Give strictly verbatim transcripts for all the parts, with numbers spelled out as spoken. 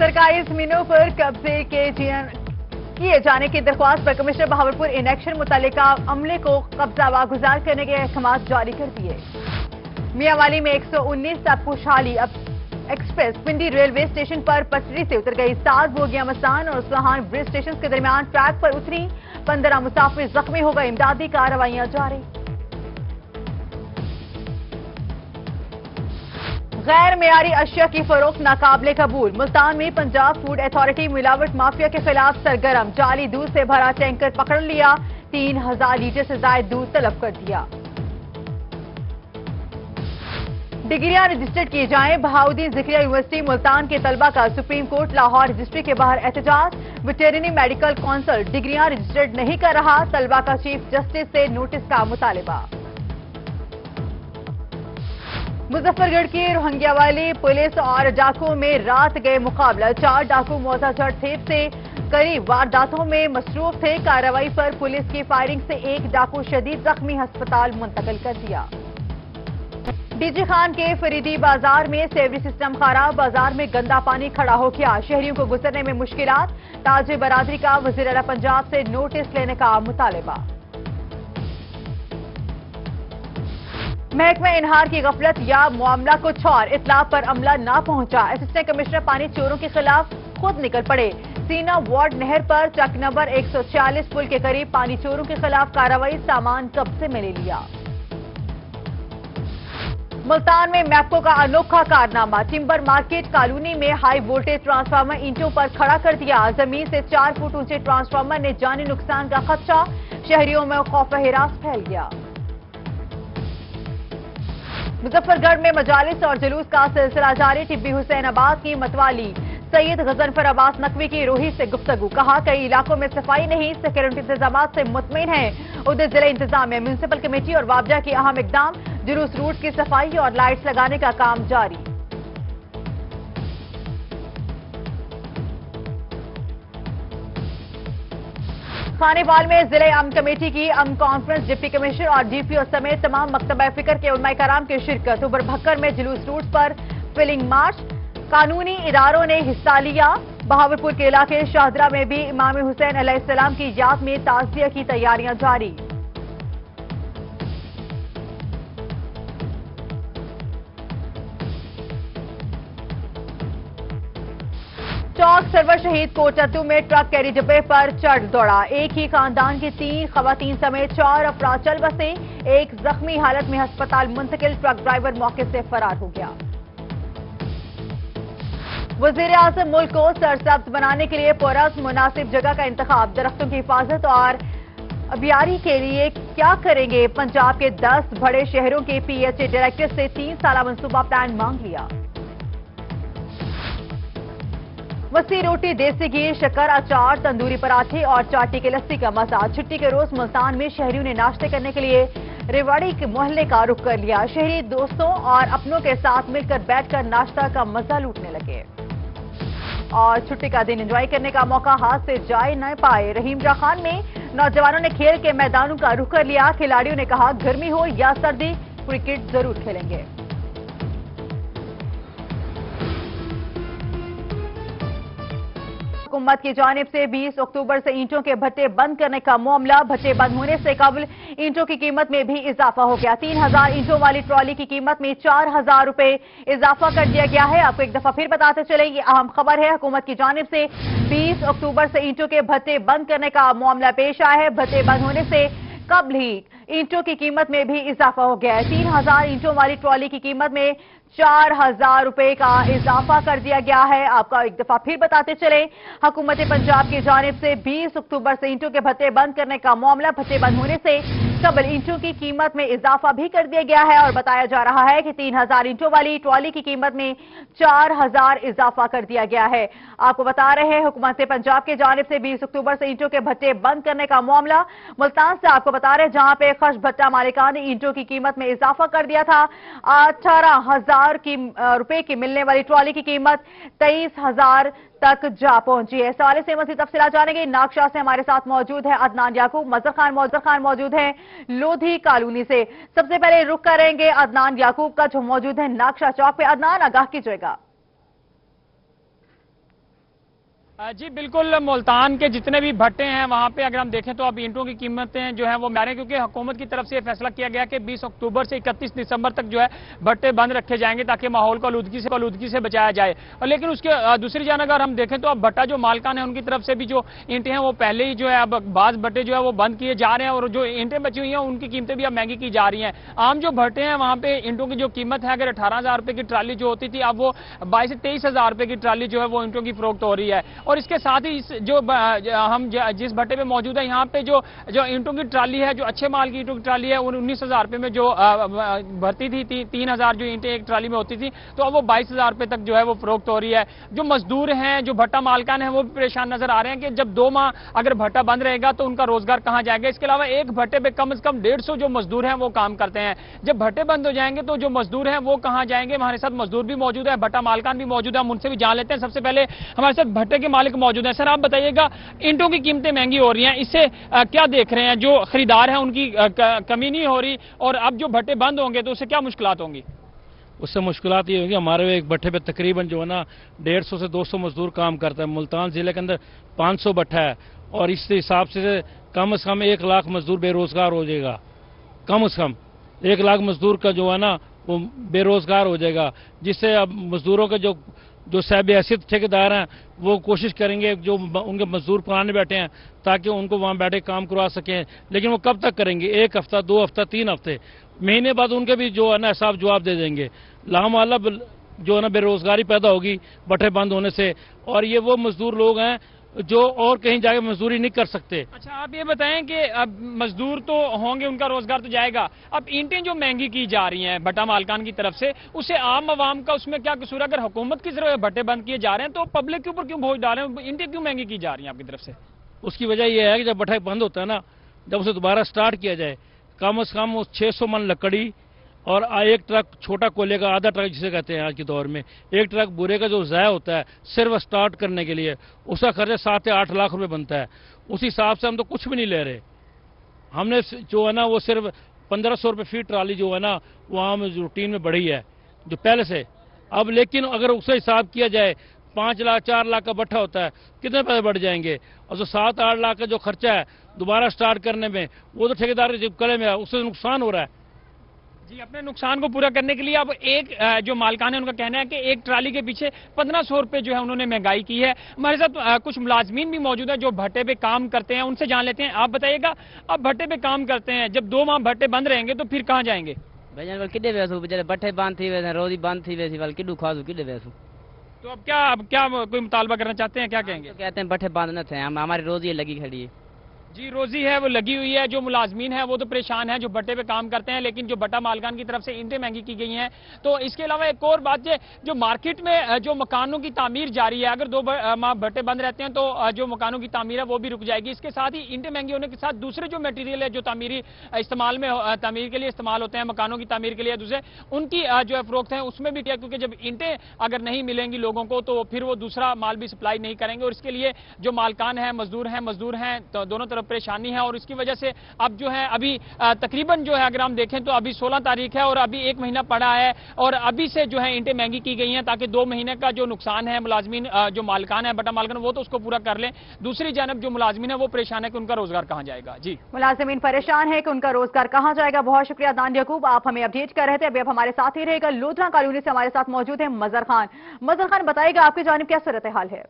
सरकारी जमीनों पर कब्जे के किए जाने की दरख्वास्त पर कमिश्नर बहावलपुर इनेक्शन मुतल्लिका अमले को कब्जा वागुजार करने के अहकाम जारी कर दिए। मियांवाली में एक सौ उन्नीस तक खुशहाली अब एक्सप्रेस पिंडी रेलवे स्टेशन पर पटरी से उतर गई। सात बोगियां मसान और सुहान ब्रिज स्टेशन के दरमियान ट्रैक पर उतरी। पंद्रह मुसाफिर जख्मी हो गए। इमदादी कार्रवाइयां जारी। गैर मेयारी अशिया की फरोख्त नाकाबिले कबूल। मुल्तान में पंजाब फूड अथॉरिटी मिलावट माफिया के खिलाफ सरगर्म। जाली दूध से भरा टैंकर पकड़ लिया। तीन हजार लीटर से ज्यादा दूध तलब कर दिया। डिग्रियां रजिस्टर्ड की जाएं। बहाउद्दीन जिक्रिया यूनिवर्सिटी मुल्तान के तलबा का सुप्रीम कोर्ट लाहौर रजिस्ट्री के बाहर एहतजाज। वेटरनरी मेडिकल काउंसिल डिग्रियां रजिस्टर्ड नहीं कर रहा। तलबा का चीफ जस्टिस से नोटिस का मुतालिबा। मुजफ्फरगढ़ की रोहंग्यावाली पुलिस और डाकुओं में रात गए मुकाबला। चार डाकू मोजाझर थेप से करीब वारदातों में मसरूफ थे। कार्रवाई पर पुलिस की फायरिंग से एक डाकू शदीद जख्मी अस्पताल मुंतकिल कर दिया। डीजी खान के फरीदी बाजार में सेवरी सिस्टम खराब। बाजार में गंदा पानी खड़ा हो गया। शहरियों को गुजरने में मुश्किलात। ताजे बरादरी का वजीर आला पंजाब से नोटिस लेने का मुतालिबा। महकमा इनहार की गफलत या मामला कुछ और। इतला पर अमला ना पहुंचा। असिस्टेंट कमिश्नर पानी चोरों के खिलाफ खुद निकल पड़े। सीना वार्ड नहर पर चक नंबर एक सौ छियालीस पुल के करीब पानी चोरों के खिलाफ कार्रवाई। सामान कब्जे में ले लिया। मुल्तान में मैप्को का अनोखा कारनामा। टिम्बर मार्केट कॉलोनी में हाई वोल्टेज ट्रांसफार्मर ईंटों पर खड़ा कर दिया। जमीन से चार फुट ऊंचे ट्रांसफार्मर ने जानी नुकसान का खदशा। शहरियों में खौफ हिरास फैल गया। मुजफ्फरगढ़ में मजालिस और जुलूस का सिलसिला जारी। टिब्बी हुसैनाबाद की मतवाली सैयद गजनफर अब्बास नकवी की रोही से गुफ्तगू। कहा कई इलाकों में सफाई नहीं, सिक्योरिटी इंतजाम से मुतमईन है। उधर जिला इंतजामिया म्यूनिसिपल कमेटी और वाबजा की अहम इकदाम। जुलूस रूट की सफाई और लाइट्स लगाने का काम जारी। खानेवाल में जिले अम कमेटी की अम कॉन्फ्रेंस डिप्टी कमिश्नर और डीपीओ समेत तमाम मकतबा फिक्र के उलमाए कराम की शिरकत। उबर भक्कर में जुलूस रूट पर फिलिंग मार्च। कानूनी इदारों ने हिस्सा लिया। बहावलपुर के इलाके शाहदरा में भी इमाम हुसैन अलैहिस्सलाम की याद में ताज़िया की तैयारियां जारी। चौक सरवर शहीद कोटतू में ट्रक कैरी डिब्बे पर चढ़ दौड़ा। एक ही खानदान की तीन खवातीन समेत चार अफराद चल बसे। एक जख्मी हालत में अस्पताल मुंतकिल। ट्रक ड्राइवर मौके से फरार हो गया। वजीर आजम मुल्क को सरसब्ज बनाने के लिए पुरअमन मुनासिब जगह का इंतखाब। दरख्तों की हिफाजत और अबियारी के लिए क्या करेंगे? पंजाब के दस बड़े शहरों के पीएचए डायरेक्टर से तीन साल मंसूबा प्लान मांग लिया। वसी रोटी, देसी घी, शक्कर, अचार, तंदूरी पराठे और चाटी के लस्सी का मजा। छुट्टी के रोज मुल्तान में शहरियों ने नाश्ते करने के लिए रेवाड़ी के मोहल्ले का रुख कर लिया। शहरी दोस्तों और अपनों के साथ मिलकर बैठकर नाश्ता का मजा लूटने लगे और छुट्टी का दिन एंजॉय करने का मौका हाथ से जाए न पाए। रहीमजा खान में नौजवानों ने खेल के मैदानों का रुख कर लिया। खिलाड़ियों ने कहा गर्मी हो या सर्दी क्रिकेट जरूर खेलेंगे। हुकूमत की जानिब से बीस अक्टूबर से ईंटों के भट्टे बंद करने का मामला। भट्टे बंद होने से कबल ईंटों की कीमत में भी इजाफा हो गया। तीन हजार ईंटों वाली ट्रॉली की कीमत में चार हजार रुपए इजाफा कर दिया गया है। आपको एक दफा फिर बताते चले, ये अहम खबर है। हुकूमत की जानिब से बीस अक्टूबर से ईंटों के भट्टे बंद करने का मामला पेश आया है। भट्टे बंद होने से कबल ही ईंटों की कीमत में भी इजाफा हो गया है। तीन हजार ईंटों वाली ट्रॉली की कीमत में चार हजार रुपए का इजाफा कर दिया गया है। आपका एक दफा फिर बताते चले, हुकूमत पंजाब की जानिब से बीस अक्टूबर से ईंटों के भट्टे बंद करने का मामला। भट्टे बंद होने से कबल ईंटों की कीमत में इजाफा भी कर दिया गया है और बताया जा रहा है कि तीन हजार ईंटों वाली ट्रॉली की कीमत में चार हजार इजाफा कर दिया गया है। आपको बता रहे हैं, हुकूमत पंजाब की जानिब से बीस अक्टूबर से ईंटों के भट्टे बंद करने का मामला। मुल्तान से आपको बता रहे, जहां पे खश भट्टा मालिकान ने ईंटों की कीमत में इजाफा कर दिया था। अठारह हजार की रुपए की मिलने वाली ट्रॉली की कीमत तेईस हजार तक जा पहुंची है। इस हवाले से मज़ीद तफसीलात जानेंगे। नागशाह से हमारे साथ मौजूद है अदनान याकूब। मजर खान मौजर खान मौजूद है लोधी कॉलोनी से। सबसे पहले रुख करेंगे अदनान याकूब का, जो मौजूद है नागशाह चौक पे। अदनान, आगाह कीजिएगा। जी बिल्कुल, मुल्तान के जितने भी भट्टे हैं वहां पे अगर हम देखें तो अब ईंटों की कीमतें जो है वो महंगी, क्योंकि हुकूमत की तरफ से फैसला किया गया कि बीस अक्टूबर से इकतीस दिसंबर तक जो है भट्टे बंद रखे जाएंगे ताकि माहौल को आलूदगी से आलूदगी से बचाया जाए। और लेकिन उसके दूसरी जानब अगर हम देखें तो अब भट्टा जो मालकान है उनकी तरफ से भी जो ईंटें हैं वो पहले ही जो है अब बाज भट्टे जो है वो बंद किए जा रहे हैं और जो ईंटें बची हुई हैं उनकी कीमतें भी अब महंगी की जा रही हैं। आम जो भट्टे हैं वहां पे ईंटों की जो कीमत है अगर अठारह हजार रुपए की ट्राली जो होती थी अब वो बाईस से तेईस हजार रुपए की ट्राली जो है वो ईंटों की फरोख्त हो रही है। और इसके साथ ही जो हम जिस भट्टे पे मौजूद है यहाँ पे जो जो ईंटों की ट्राली है, जो अच्छे माल की ईंटों की ट्राली है, उन्नीस हजार रुपए में जो भरती थी ती, तीन हजार जो ईंटें एक ट्राली में होती थी तो अब वो बाईस हजार रुपए तक जो है वो फरोख्त हो रही है। जो मजदूर हैं, जो भट्टा मालकान है, वो भी परेशान नजर आ रहे हैं कि जब दो माह अगर भट्टा बंद रहेगा तो उनका रोजगार कहां जाएगा। इसके अलावा एक भट्टे पे कम से कम डेढ़ सौ जो मजदूर हैं वो काम करते हैं। जब भट्टे बंद हो जाएंगे तो जो मजदूर हैं वो कहां जाएंगे। हमारे साथ मजदूर भी मौजूद है, भट्टा मालकान भी मौजूद है, हम उनसे भी जान लेते हैं। सबसे पहले हमारे साथ भट्टे के मालिक मौजूद है। सर आप बताइएगा, ईंटों की कीमतें महंगी हो रही हैं, इससे क्या देख रहे हैं? जो खरीदार हैं उनकी कमी नहीं हो रही और अब जो भट्टे बंद होंगे तो उससे क्या मुश्किलात होंगी? उससे मुश्किलात ये होगी, हमारे एक भट्टे पे तकरीबन जो है ना डेढ़ सौ से दो सौ मजदूर काम करता है। मुल्तान जिले के अंदर पाँच सौ भट्टा है और इस हिसाब से कम से कम एक लाख मजदूर बेरोजगार हो जाएगा। कम से कम एक लाख मजदूर का जो है ना वो बेरोजगार हो जाएगा, जिससे अब मजदूरों के जो जो साहब हैसियत ठेकेदार हैं वो कोशिश करेंगे जो उनके मजदूर पुराने बैठे हैं ताकि उनको वहाँ बैठे काम करवा सकें। लेकिन वो कब तक करेंगे? एक हफ्ता, दो हफ्ता, तीन हफ्ते, महीने बाद उनके भी जो है ना हिसाब जवाब दे देंगे। लामाला जो है ना बेरोजगारी पैदा होगी भट्टे बंद होने से, और ये वो मजदूर लोग हैं जो और कहीं जाके मजदूरी नहीं कर सकते। अच्छा आप ये बताएं कि अब मजदूर तो होंगे, उनका रोजगार तो जाएगा, अब ईंटें जो महंगी की जा रही हैं भट्टा मालकान की तरफ से, उससे आम आवाम का उसमें क्या कसूर? अगर हुकूमत की तरफ भट्टे बंद किए जा रहे हैं तो पब्लिक के ऊपर क्यों बोझ डाल रहे हैं? ईंटें क्यों महंगी की जा रही हैं आपकी तरफ से? उसकी वजह यह है कि जब भट्टा बंद होता है ना, जब उसे दोबारा स्टार्ट किया जाए, कम से कम उस छह सौ मन लकड़ी और एक ट्रक छोटा कोयले का, आधा ट्रक जिसे कहते हैं आज के दौर में, एक ट्रक बुरे का जो ज़ाया होता है सिर्फ स्टार्ट करने के लिए, उसका खर्चा सात से आठ लाख रुपए बनता है। उस हिसाब से हम तो कुछ भी नहीं ले रहे। हमने जो है ना वो सिर्फ पंद्रह सौ रुपये फीट ट्राली जो है ना वो आम रूटीन में बढ़ी है जो पहले से। अब लेकिन अगर उससे हिसाब किया जाए, पाँच लाख चार लाख का भट्टा होता है, कितने पैसे बढ़ जाएंगे? और जो सात आठ लाख का जो खर्चा है दोबारा स्टार्ट करने में, वो तो ठेकेदार के कले में है, उससे नुकसान हो रहा है। जी, अपने नुकसान को पूरा करने के लिए अब एक जो मालकान है उनका कहना है कि एक ट्राली के पीछे पंद्रह सौ रुपए जो है उन्होंने महंगाई की है। हमारे साथ कुछ मुलाजमीन भी मौजूद है जो भट्टे पे काम करते हैं, उनसे जान लेते हैं। आप बताइएगा, अब भट्टे पे काम करते हैं, जब दो माह भट्टे बंद रहेंगे तो फिर कहाँ जाएंगे? भैया किडे वैसू बेचारे भट्टे बंद थी वैसे, रोजी बंद थी वैसी, किडू खासू किडे वैसू। तो अब क्या अब क्या कोई मुतालबा करना चाहते हैं? क्या कहेंगे? तो कहते हैं भट्टे बंद न थे, हम हमारी रोजी लगी खड़ी है। जी, रोजी है वो लगी हुई है। जो मुलाजमीन है वो तो परेशान है जो भट्टे पे काम करते हैं, लेकिन जो भट्टा मालकान की तरफ से ईंटें महंगी की गई हैं। तो इसके अलावा एक और बात है, जो मार्केट में जो मकानों की तामीर जारी है, अगर दो माह भट्टे बंद रहते हैं तो जो मकानों की तामीर है वो भी रुक जाएगी। इसके साथ ही ईंटें महंगी होने के साथ दूसरे जो मटेरियल है जो तामीरी इस्तेमाल में तामीर के लिए इस्तेमाल होते हैं, मकानों की तामीर के लिए दूसरे, उनकी जो है फरोख्त है उसमें भी किया, क्योंकि जब ईंटें अगर नहीं मिलेंगी लोगों को तो फिर वो दूसरा माल भी सप्लाई नहीं करेंगे। और इसके लिए जो मालकान है, मजदूर हैं मजदूर हैं तो दोनों तरफ परेशानी है। और इसकी वजह से अब जो है अभी तकरीबन जो है अगर हम देखें तो अभी सोलह तारीख है और अभी एक महीना पड़ा है और अभी से जो है ईंटें महंगी की गई हैं ताकि दो महीने का जो नुकसान है मुलाजमीन जो मालकान है भट्टा मालकान वो तो उसको पूरा कर लें। दूसरी जानब जो मुलाजमीन है वो परेशान है कि उनका रोजगार कहां जाएगा। जी, मुलाजमीन परेशान है कि उनका रोजगार कहां जाएगा। बहुत शुक्रिया दान यकूब, आप हमें अपडेट कर रहे थे। अभी अब हमारे साथ ही रहेगा लोधरा कॉलोनी से हमारे साथ मौजूद है मजहर खान। मजहर खान, बताइएगा आपकी जानिब क्या सूरत हाल है?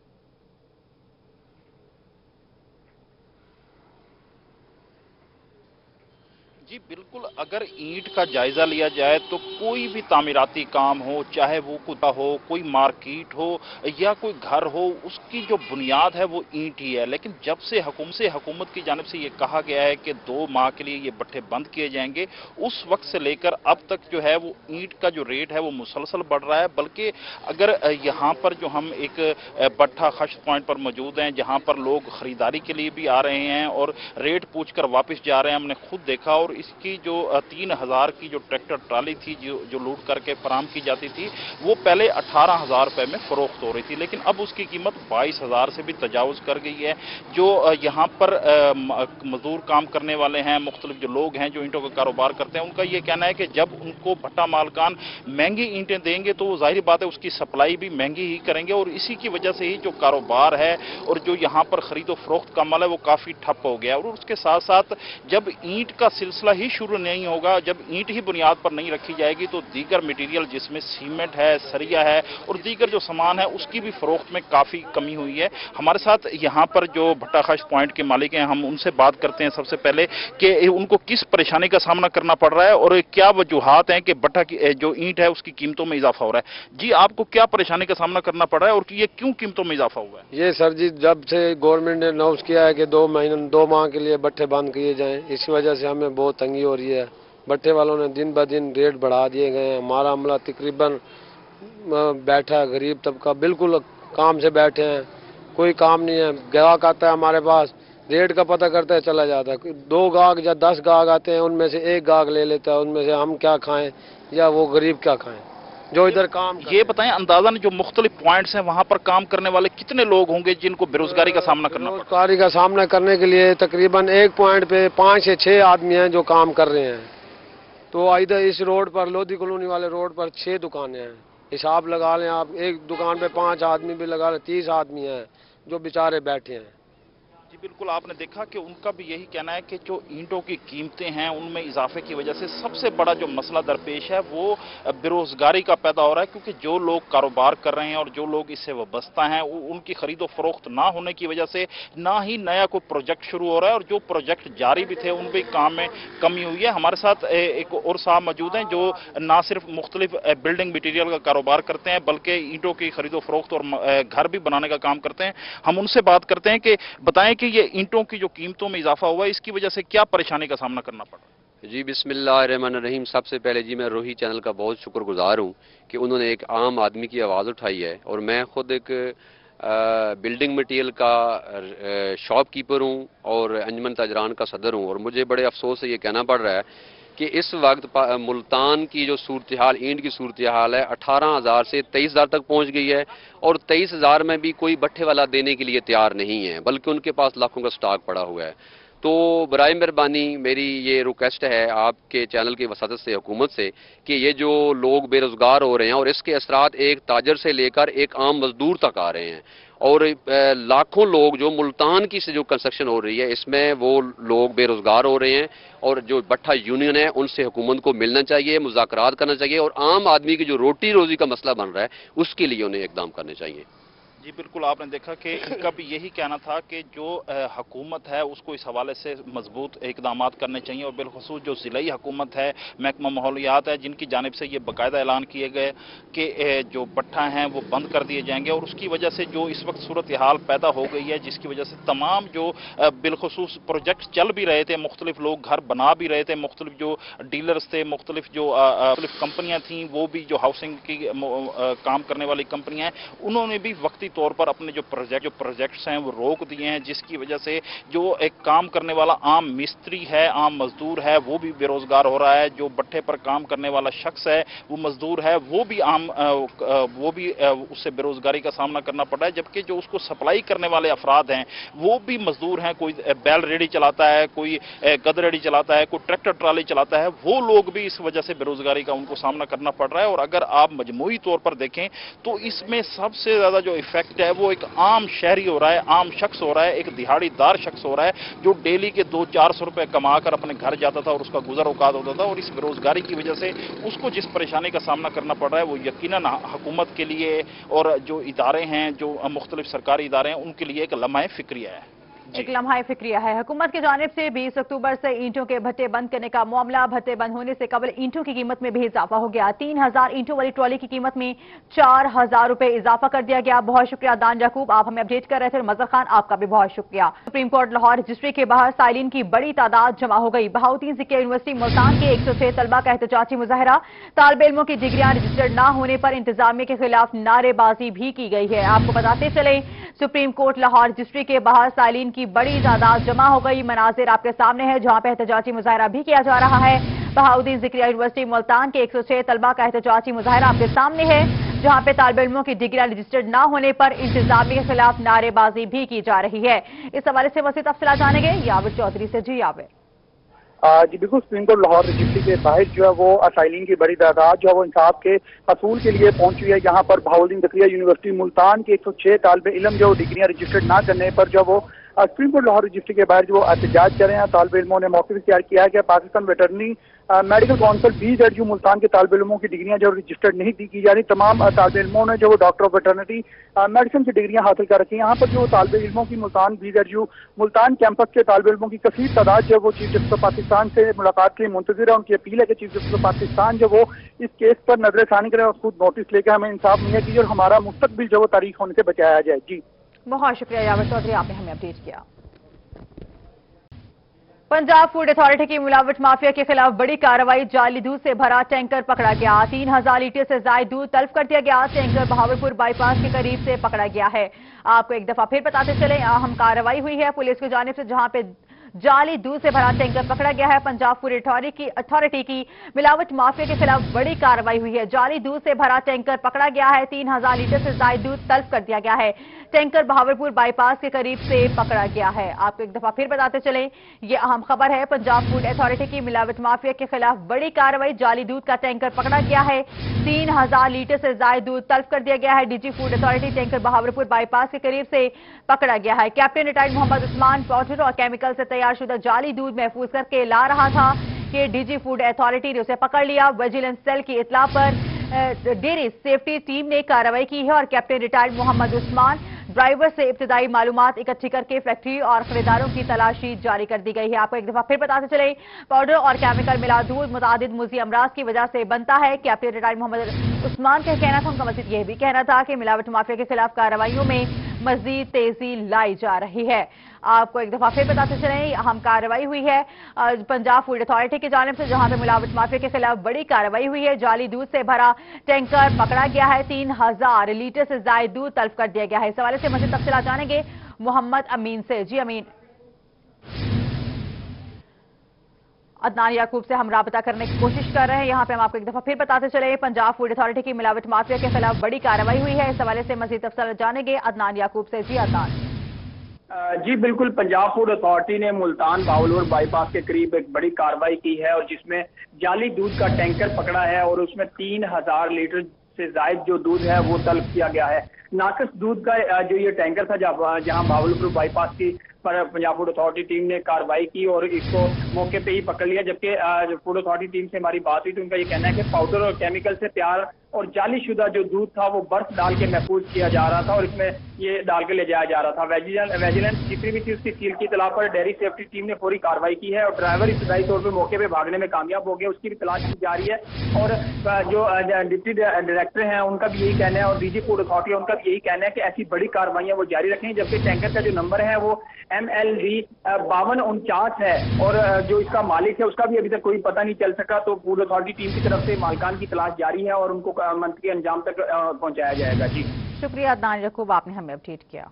जी बिल्कुल, अगर ईंट का जायजा लिया जाए तो कोई भी तामीराती काम हो, चाहे वो कुदा हो, कोई मार्केट हो या कोई घर हो, उसकी जो बुनियाद है वो ईंट ही है। लेकिन जब से हुकूमत से हुकूमत की जानिब से ये कहा गया है कि दो माह के लिए ये भट्टे बंद किए जाएंगे, उस वक्त से लेकर अब तक जो है वो ईंट का जो रेट है वो मुसलसल बढ़ रहा है। बल्कि अगर यहाँ पर जो हम एक भट्टा खश्त पॉइंट पर मौजूद हैं जहाँ पर लोग खरीदारी के लिए भी आ रहे हैं और रेट पूछ कर वापस जा रहे हैं, हमने खुद देखा। और इसकी जो तीन हजार की जो ट्रैक्टर ट्राली थी जो जो लूट करके फराम की जाती थी वो पहले अठारह हजार रुपए में फरोख्त हो रही थी, लेकिन अब उसकी कीमत बाईस हजार से भी तजावुज कर गई है। जो यहाँ पर मजदूर काम करने वाले हैं, मुख्तलिफ जो लोग हैं जो ईंटों का कारोबार करते हैं, उनका ये कहना है कि जब उनको भट्टा मालकान महंगी ईंटें देंगे तो जाहिर बात है उसकी सप्लाई भी महंगी ही करेंगे और इसी की वजह से ही जो कारोबार है और जो यहाँ पर खरीदो फरोख्त का अमल है वो काफी ठप हो गया। और उसके साथ साथ जब ईंट का सिलसिला ही शुरू नहीं होगा, जब ईंट ही बुनियाद पर नहीं रखी जाएगी तो दीगर मटेरियल जिसमें सीमेंट है, सरिया है और दीगर जो सामान है उसकी भी फरोख्त में काफी कमी हुई है। हमारे साथ यहाँ पर जो भट्टाखश पॉइंट के मालिक हैं, हम उनसे बात करते हैं सबसे पहले कि उनको किस परेशानी का सामना करना पड़ रहा है और क्या वजूहात हैं कि भट्टा की जो ईंट है उसकी कीमतों में इजाफा हो रहा है। जी, आपको क्या परेशानी का सामना करना पड़ रहा है और ये क्यों कीमतों में इजाफा हुआ है? ये सर जी, जब से गवर्नमेंट ने अनाउंस किया है कि दो महीने दो माह के लिए भट्टे बंद किए जाएं, इसी वजह से हमें बहुत तंगी हो रही है। भट्टे वालों ने दिन ब दिन रेट बढ़ा दिए गए हैं। हमारा अमला तकरीबन बैठा है, गरीब तबका बिल्कुल काम से बैठे हैं, कोई काम नहीं है। ग्राहक आता है हमारे पास, रेट का पता करता है चला जाता है। दो गाहक या दस गाहक आते हैं, उनमें से एक गाहक ले लेता है, उनमें से हम क्या खाएं या वो गरीब क्या खाएं जो इधर काम। ये बताएं अंदाजन जो मुख्तलिफ पॉइंट्स हैं वहां पर काम करने वाले कितने लोग होंगे जिनको बेरोजगारी का सामना करना पड़ता है? बेरोजगारी का सामना करने के लिए तकरीबन एक पॉइंट पे पाँच से छः आदमी हैं जो काम कर रहे हैं। तो इधर इस रोड पर, लोधी कॉलोनी वाले रोड पर छः दुकानें हैं। हिसाब लगा लें आप, एक दुकान पे पाँच आदमी भी लगा लें, तीस आदमी हैं जो बेचारे बैठे हैं। जी बिल्कुल, आपने देखा कि उनका भी यही कहना है कि जो ईंटों की कीमतें हैं उनमें इजाफे की वजह से सबसे बड़ा जो मसला दरपेश है वो बेरोजगारी का पैदा हो रहा है, क्योंकि जो लोग कारोबार कर रहे हैं और जो लोग इससे वाबस्ता हैं उनकी खरीदो फरोख्त ना होने की वजह से ना ही नया कोई प्रोजेक्ट शुरू हो रहा है और जो प्रोजेक्ट जारी भी थे उनमें काम में कमी हुई है। हमारे साथ एक और साहब मौजूद हैं जो ना सिर्फ मुख्तलिफ बिल्डिंग मटीरियल का कारोबार करते हैं बल्कि ईंटों की खरीदो फरोख्त और घर भी बनाने का काम करते हैं। हम उनसे बात करते हैं कि बताएं कि ये ईंटों की जो कीमतों में इजाफा हुआ है इसकी वजह से क्या परेशानी का सामना करना पड़ा? जी बिस्मिल्लाहिर्रहमानिर्रहीम। सबसे पहले जी मैं रोही चैनल का बहुत शुक्रगुजार हूँ कि उन्होंने एक आम आदमी की आवाज़ उठाई है और मैं खुद एक आ, बिल्डिंग मटीरियल का शॉपकीपर हूँ और अंजुमन ताजरान का सदर हूँ और मुझे बड़े अफसोस से ये कहना पड़ रहा है कि इस वक्त मुल्तान की जो सूरत हाल, ईंट की सूरत हाल है, अठारह हज़ार से तेईस हज़ार तक पहुंच गई है और तेईस हज़ार में भी कोई भट्ठे वाला देने के लिए तैयार नहीं है, बल्कि उनके पास लाखों का स्टॉक पड़ा हुआ है। तो बराए मेहरबानी मेरी ये रिक्वेस्ट है आपके चैनल की वसादत से, हुकूमत से, कि ये जो लोग बेरोज़गार हो रहे हैं और इसके असरात एक ताजर से लेकर एक आम मजदूर तक आ रहे हैं और लाखों लोग जो मुल्तान की से जो कंस्ट्रक्शन हो रही है इसमें वो लोग बेरोज़गार हो रहे हैं और जो भट्ठा यूनियन है उनसे हुकूमत को मिलना चाहिए, मुज़ाकरात करना चाहिए और आम आदमी की जो रोटी रोज़ी का मसला बन रहा है उसके लिए उन्हें इक़दाम करने चाहिए। जी बिल्कुल, आपने देखा कि इनका भी यही कहना था कि जो हुकूमत है उसको इस हवाले से मजबूत इकदाम करने चाहिए और बिलखुसूस जो ज़िलाई हुकूमत है, महकमा माहौलियात है, जिनकी जानिब से ये बाकायदा ऐलान किए गए कि जो भट्ठा हैं वो बंद कर दिए जाएंगे और उसकी वजह से जो इस वक्त सूरत हाल पैदा हो गई है जिसकी वजह से तमाम जो बिलखुसूस प्रोजेक्ट चल भी रहे थे, मुख्तलिफ लोग घर बना भी रहे थे, मुख्तलिफ जो डीलर्स थे, मुख्तलिफ जो मुख्तलिफ कंपनियाँ थीं, वो भी जो हाउसिंग की काम करने वाली कंपनियाँ हैं उन्होंने भी वक्ती तौर पर अपने जो प्रोजेक्ट जो प्रोजेक्ट्स हैं वो रोक दिए हैं, जिसकी वजह से जो एक काम करने वाला आम मिस्त्री है, आम मजदूर है, वो भी बेरोजगार हो रहा है। जो भट्ठे पर काम करने वाला शख्स है, वो मजदूर है, वो भी आम वो भी उससे बेरोजगारी का सामना करना पड़ रहा है। जबकि जो उसको सप्लाई करने वाले अफराद हैं वो भी मजदूर हैं, कोई बैल रेडी चलाता है, कोई गद रेडी चलाता है, कोई ट्रैक्टर ट्राली चलाता है, वो लोग भी इस वजह से बेरोजगारी का उनको सामना करना पड़ रहा है। और अगर आप मजमूई तौर पर देखें तो इसमें सबसे ज्यादा जो इफेक्ट है वो एक आम शहरी हो रहा है, आम शख्स हो रहा है, एक दिहाड़ीदार शख्स हो रहा है जो डेली के दो चार सौ रुपए कमाकर अपने घर जाता था और उसका गुजर औकात होता था। और इस बेरोजगारी की वजह से उसको जिस परेशानी का सामना करना पड़ रहा है वो यकीनन हुकूमत के लिए और जो इदारे हैं, जो मुख्तलिफ सरकारी इदारे हैं, उनके लिए एक लम्हा फिक्रिया है। एक लम्हा फिक्रिया है। हुकूमत की जानिब से बीस अक्टूबर से ईंटों के भट्टे बंद करने का मामला, भट्टे बंद होने से कबल ईंटों की कीमत में भी इजाफा हो गया। तीन हजार ईंटों वाली ट्रॉली की कीमत में चार हजार रुपए इजाफा कर दिया गया। बहुत शुक्रिया दान याकूब, आप हमें अपडेट कर रहे थे। मजर खान, आपका भी बहुत शुक्रिया। सुप्रीम कोर्ट लाहौर रजिस्ट्री के बाहर साइलिन की बड़ी तादाद जमा हो गई। बहाउद्दीन ज़िक्र यूनिवर्सिटी मुल्तान के एक सौ छह तलबा का एहतजाजी मुजाहरा, तालिब इल्मों की डिग्रियां रजिस्टर्ड न होने पर इंतजामिया के खिलाफ नारेबाजी भी की गई है। आपको बताते चले सुप्रीम कोर्ट लाहौर रजिस्ट्री के बाहर सालीन की बड़ी तादाद जमा हो गई। मनाजिर आपके सामने है जहां पे एहतजाजी मुजाहरा भी किया जा रहा है। बहाउद्दीन ज़िक्रिया यूनिवर्सिटी मुल्तान के एक सौ छह तलबा का एहतजाजी मुजाहरा आपके सामने है, जहां पे तालिब इल्मों की डिग्रियां रजिस्टर्ड न होने पर इंतजामिया के खिलाफ नारेबाजी भी की जा रही है। इस हवाले से मज़ीद तफसीलात जानेंगे याविर चौधरी से। जी याविर। जी बिल्कुल, सुप्रीम कोर्ट लाहौर रजिस्ट्री के बाहर जो है वो असाइलिन की बड़ी तादाद जो है वो इंसाफ के असूल के लिए पहुंची है। यहाँ पर बहाउद्दीन ज़िक्रिया यूनिवर्सिटी मुल्तान के एक सौ छह तालिब इल्म जो डिग्रियां रजिस्टर्ड ना करने पर जो वो सुप्रीम कोर्ट लाहौर रजिस्ट्री के बाहर जो एहतजाज कर रहे हैं। तालिब इल्मों ने मौके इख्तियार किया है कि Pakistan veterinary medical council B Z U Multan के तालिब इल्मों की डिग्रियां जो रजिस्टर्ड नहीं दी की जा रही। तमाम तालिब इल्मों ने जो वो डॉक्टर ऑफ वेटरनरी मेडिसिन की डिग्रियां हासिल कर रखी हैं। यहाँ पर जो तालिब इल्मों की Multan B Z U Multan campus के तालिब इल्मों की कसीर तादाद जो वो चीफ जस्टिस ऑफ पाकिस्तान से मुलाकात के लिए मुंतजिर है। उनकी अपील है कि चीफ जस्टिस ऑफ पाकिस्तान जो वो इस केस पर नजरसानी करें और खुद नोटिस लेकर हमें इंसाफ मुहैया कीजिए और हमारा मुस्तकबिल जो वो तारीख होने से बचाया जाए। जी बहुत शुक्रिया याविर चौधरी, आपने हमें अपडेट किया। पंजाब फूड अथॉरिटी की मिलावट माफिया के खिलाफ बड़ी कार्रवाई। जाली दूध से भरा टैंकर पकड़ा गया। तीन हजार लीटर से ज्यादा दूध तल्फ कर दिया गया। टैंकर बहावलपुर बाईपास के करीब से पकड़ा गया है। आपको एक दफा फिर बताते चले, अहम कार्रवाई हुई है पुलिस की जानिब से, जहां पे जाली दूध से भरा टैंकर पकड़ा गया है। पंजाब फूड अथॉरिटी अथॉरिटी की मिलावट माफिया के खिलाफ बड़ी कार्रवाई हुई है। जाली दूध से भरा टैंकर पकड़ा गया है। तीन हजार लीटर से ज्यादा दूध तल्फ कर दिया गया है। टैंकर बहावलपुर बाईपास के करीब से पकड़ा गया है। आपको एक दफा फिर बताते चलें, ये अहम खबर है। पंजाब फूड अथॉरिटी की मिलावट माफिया के खिलाफ बड़ी कार्रवाई। जाली दूध का टैंकर पकड़ा गया है। तीन हजार लीटर से ज्यादा दूध तल्फ कर दिया गया है। DG food authority tanker Bahawalpur bypass के करीब से पकड़ा गया है। Captain retired Mohammad Usman powder और केमिकल से तैयारशुदा जाली दूध महफूज करके ला रहा था कि डीजी फूड अथॉरिटी ने उसे पकड़ लिया। विजिलेंस सेल की इत्तला पर डेयरी सेफ्टी टीम ने कार्रवाई की है और captain retired Mohammad Usman driver से इब्तिदाई मालूमात इकट्ठी करके फैक्ट्री और खरीदारों की तलाशी जारी कर दी गई है। आपको एक दफा फिर बताते चले, पाउडर और केमिकल मिला दूध मुतादिद मुज़ी अमराज की वजह से बनता है। कैप्टन रिटायर्ड मोहम्मद उस्मान का कहना था, उनका मजीद यह भी कहना था कि मिलावट माफिया के खिलाफ कार्रवाइयों में मजीद तेजी लाई जा रही है। आपको एक दफा फिर बताते चलें, अहम कार्रवाई हुई है पंजाब फूड अथॉरिटी की जानिब से, जहां पे मिलावट माफिया के खिलाफ बड़ी कार्रवाई हुई है। जाली दूध से भरा टैंकर पकड़ा गया है। तीन हजार लीटर से ज्यादा दूध तल्फ कर दिया गया है। इस हवाले से मजीद तफसीलात जानेंगे मोहम्मद अमीन से। जी अमीन। अदनान याकूब से हम राबता करने की कोशिश कर रहे हैं। यहाँ पे हम आपको एक दफा फिर बताते चले, पंजाब फूड अथॉरिटी की मिलावट माफिया के खिलाफ बड़ी कार्रवाई हुई है। इस हवाले से मजीद तफसीलात जानेंगे अदनान याकूब से। जी अदनान। जी बिल्कुल, पंजाब फूड अथॉरिटी ने मुल्तान बहावलपुर बाईपास के करीब एक बड़ी कार्रवाई की है और जिसमें जाली दूध का टैंकर पकड़ा है और उसमें तीन हजार लीटर से जायद जो दूध है वो तलब किया गया है। नाकस दूध का जो ये टैंकर था जहां बहावलपुर बाईपास की पर पंजाब फूड अथॉरिटी टीम ने कार्रवाई की और इसको मौके पे ही पकड़ लिया। जबकि फूड अथॉरिटी टीम से हमारी बात हुई तो उनका ये कहना है कि पाउडर और केमिकल से तैयार और जाली शुदा जो दूध था वो बर्फ डाल के महफूज किया जा रहा था और इसमें ये डाल के ले जाया जा रहा था। विजिलेंस जितनी भी थी उसकी सील की इतला पर डेयरी सेफ्टी टीम ने पूरी कार्रवाई की है और ड्राइवर इब्तदाई तौर पर मौके पे भागने में कामयाब हो गया, उसकी भी तलाश की जा रही है। और जो डिप्टी डायरेक्टर हैं उनका भी यही कहना है और डीजी फूड अथॉरिटी उनका भी यही कहना है कि ऐसी बड़ी कार्रवाइयां वो जारी रखें। जबकि टैंकर का जो नंबर है वो एम एल डी बावन उनचास है और जो इसका मालिक है उसका भी अभी तक कोई पता नहीं चल सका। तो फूड अथॉरिटी टीम की तरफ से मालिकान की तलाश जारी है और उनको मंथली अंजाम तक पहुंचाया जाएगा। जी शुक्रिया अदनान याकूब, आपने हमें अपडेट किया।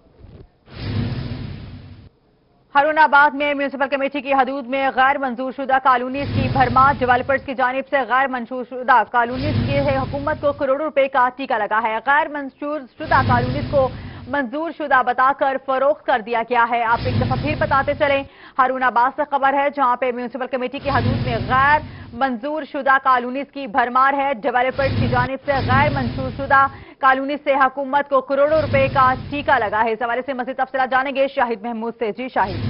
हरुणाबाद में म्यूनिसिपल कमेटी की हदूद में गैर मंजूर शुदा कॉलोनीज की भरमार। डेवलपर्स की जानिब से गैर मंजूर शुदा कॉलोनीज की हुकूमत को करोड़ों रुपए का टीका लगा है। गैर मंजूर शुदा कॉलोनीज को मंजूर शुदा बताकर फरोख्त कर दिया गया है। आप एक दफा फिर बताते चलें, हरुणाबाद से खबर है जहां पे म्यूनिसिपल कमेटी की हदूद में गैर मंजूर शुदा कॉलोनीज की भरमार है। डेवलपर्स की जानिब से गैर मंजूर शुदा कॉलोनी से हुकूमत को करोड़ों रुपए का टीका लगा है। इस हवाले से मज़ीद तफसीलात जानेंगे शाहिद महमूद से। जी शाहिद।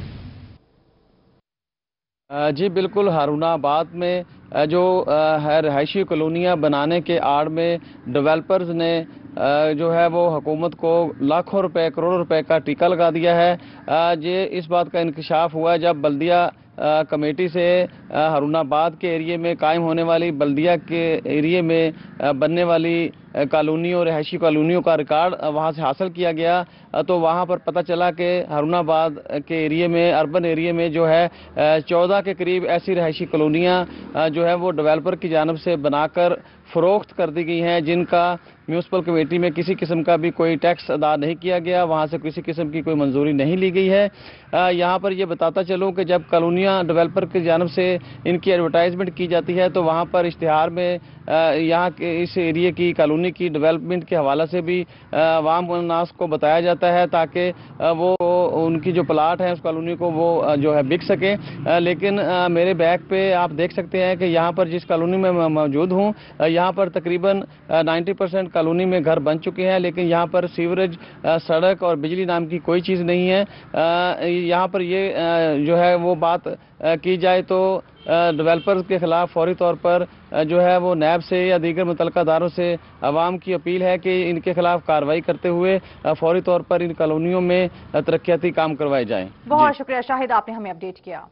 जी बिल्कुल, हारूनाबाद में जो है रहायशी कॉलोनियाँ बनाने के आड़ में डेवलपर्स ने जो है वो हुकूमत को लाखों रुपए करोड़ों रुपए का टीका लगा दिया है। ये इस बात का इंकशाफ हुआ जब बल्दिया कमेटी से हारूनाबाद के एरिए में कायम होने वाली बल्दिया के एरिए में बनने वाली कॉलोनियों रहायशी कॉलोनियों का रिकॉर्ड वहाँ से हासिल किया गया। तो वहाँ पर पता चला कि हारूनाबाद के एरिए में अर्बन एरिए में जो है चौदह के करीब ऐसी रहायशी कॉलोनियाँ जो है वो डेवलपर की जानब से बनाकर फरोख्त कर दी गई हैं, जिनका म्यूनसिपल कमेटी में किसी किस्म का भी कोई टैक्स अदा नहीं किया गया, वहाँ से किसी किस्म की कोई मंजूरी नहीं ली गई है। यहाँ पर ये बताता चलूँ कि जब कॉलोनियाँ डेवलपर की जानब से इनकी एडवर्टाइजमेंट की जाती है तो वहाँ पर इश्तिहार में यहाँ के इस एरिया की कॉलोनी की डेवलपमेंट के हवाले से भी आवाम नास को बताया जाता है ताकि वो उनकी जो प्लाट है उस कॉलोनी को वो जो है बिक सके। लेकिन मेरे बैक पे आप देख सकते हैं कि यहाँ पर जिस कॉलोनी में मैं मौजूद हूँ, यहाँ पर तकरीबन नब्बे परसेंट कॉलोनी में घर बन चुके हैं, लेकिन यहाँ पर सीवरेज, सड़क और बिजली नाम की कोई चीज़ नहीं है। यहाँ पर ये जो है वो बात की जाए तो डेवलपर्स के खिलाफ फौरी तौर पर जो है वो नैब से या दीगर मुतल्लिका अदारों से आवाम की अपील है कि इनके खिलाफ कार्रवाई करते हुए फौरी तौर पर इन कॉलोनियों में तरक्याती काम करवाए जाएं। बहुत शुक्रिया शाहिद, आपने हमें अपडेट किया।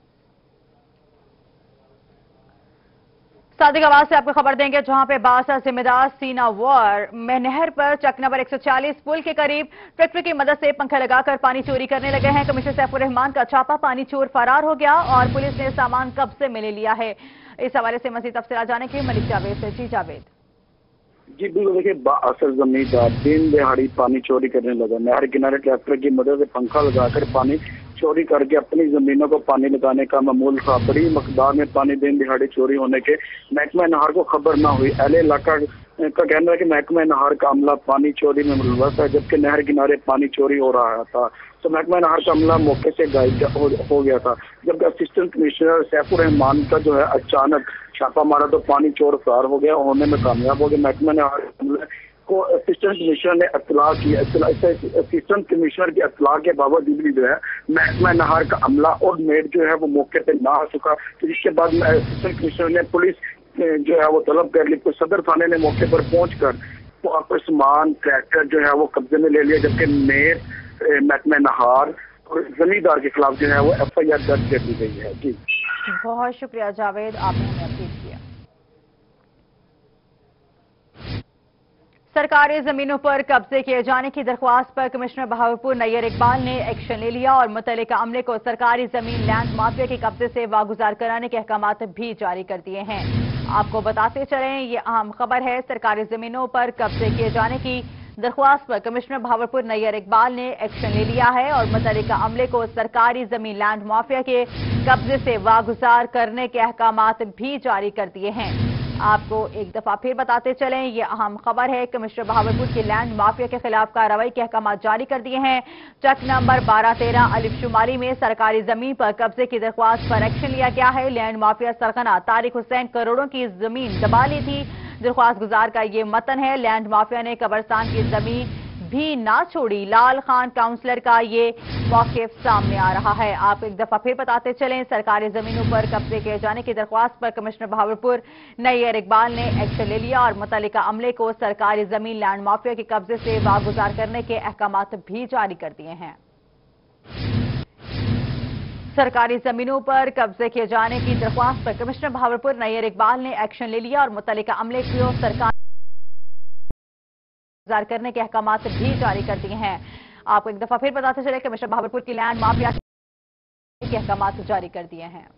सादिक आवाज से आपको खबर देंगे जहां पे बासा जिम्मेदार सीना वार में नहर पर चक नंबर एक सौ चालीस पुल के करीब ट्रैक्टर की मदद से पंखा लगाकर पानी चोरी करने लगे हैं। कमिश्नर सैफुर रहमान का छापा, पानी चोर फरार हो गया और पुलिस ने सामान कब्जे में ले लिया है। इस हवाले से मजीद तफसीलात जाने के लिए मलिक जावेद से। जी जावेद। जी बिल्कुल, देखिए बाअसल जमींदार दिन दिहाड़ी पानी चोरी करने लगा। नहर किनारे ट्रैक्टर की मदद से पंखा लगाकर पानी चोरी करके अपनी जमीनों को पानी लगाने का मामूल था। बड़ी मकदार में पानी दिन दिहाड़ी चोरी होने के महकमा नहर को खबर न हुई। अहले इलाका का कहना है कि महकमा नहर का अमला पानी चोरी में मुलव्वस है, जबकि नहर किनारे पानी चोरी हो रहा था तो महकमा नहर का अमला मौके से गायब हो, हो गया था। जबकि असिस्टेंट कमिश्नर सैफुर रहमान का जो है अचानक छापा मारा तो पानी चोर फरार हो गया, होने में कामयाब हो गया। महकमा नहर को असिस्टेंट कमिश्नर ने इत्तला की। असिस्टेंट कमिश्नर की इत्तला के बावजूद भी जो है महकमा नहर का अमला और मेड जो है वो मौके पे ना आ चुका, तो जिसके बाद असिस्टेंट कमिश्नर ने पुलिस जो है वो तलब कर ली। तो सदर थाने ने मौके पर पहुंचकर तो आपका सामान ट्रैक्टर जो है वो कब्जे में ले लिया, जबकि मेड महकमा नहर और जमींदार के खिलाफ जो है वो एफ आई आर दर्ज कर दी गई है। जी बहुत शुक्रिया जावेद, आपने हमें अपडेट किया। सरकारी जमीनों पर कब्जे किए जाने की दरख्वास्त पर कमिश्नर बहावलपुर नैयर इकबाल ने एक्शन ले लिया और मुतल्लिका अमले को सरकारी जमीन लैंड माफिया के कब्जे से वागुजार कराने के अहकामात भी जारी कर दिए हैं। आपको बताते चलें, ये अहम खबर है। सरकारी जमीनों पर कब्जे किए जाने की दरख्वास्त पर कमिश्नर बहावलपुर नैयर इकबाल ने एक्शन ले लिया है और मुतल्लिका अमले को सरकारी जमीन लैंड माफिया के कब्जे से वागुजार करने के अहकामात भी जारी कर दिए हैं। आपको एक दफा फिर बताते चलें, ये अहम खबर है। कमिश्नर बहावलपुर की लैंड माफिया के खिलाफ कार्रवाई के अहकाम जारी कर दिए हैं। चक नंबर बारह तेरह अलिफ शुमाली में सरकारी जमीन पर कब्जे की दरख्वास्त पर एक्शन लिया गया है। लैंड माफिया सरगना तारिक हुसैन करोड़ों की जमीन दबा ली थी। दरख्वास्त गुजार का ये मतन है, लैंड माफिया ने कब्रिस्तान की जमीन भी ना छोड़ी। लाल खान काउंसलर का ये मौक़िफ़ सामने आ रहा है। आप एक दफा फिर बताते चलें, सरकारी जमीनों पर कब्जे किए जाने की दरख्वास्त पर कमिश्नर बहावलपुर नैयर इकबाल ने एक्शन ले लिया और मुतल्लिका अमले को सरकारी जमीन लैंड माफिया के कब्जे से वागुजार करने के अहकामात भी जारी कर दिए हैं। सरकारी जमीनों पर कब्जे किए जाने की दरख्वास्त पर कमिश्नर बहावलपुर नैयर इकबाल ने एक्शन ले लिया और मुतल्लिका अमले को सरकार करने के अहकामात भी जारी कर दिए हैं। आपको एक दफा फिर बताते चले, कमिश्नर बहावलपुर की लैंड माफिया के अहकामात जारी कर दिए हैं।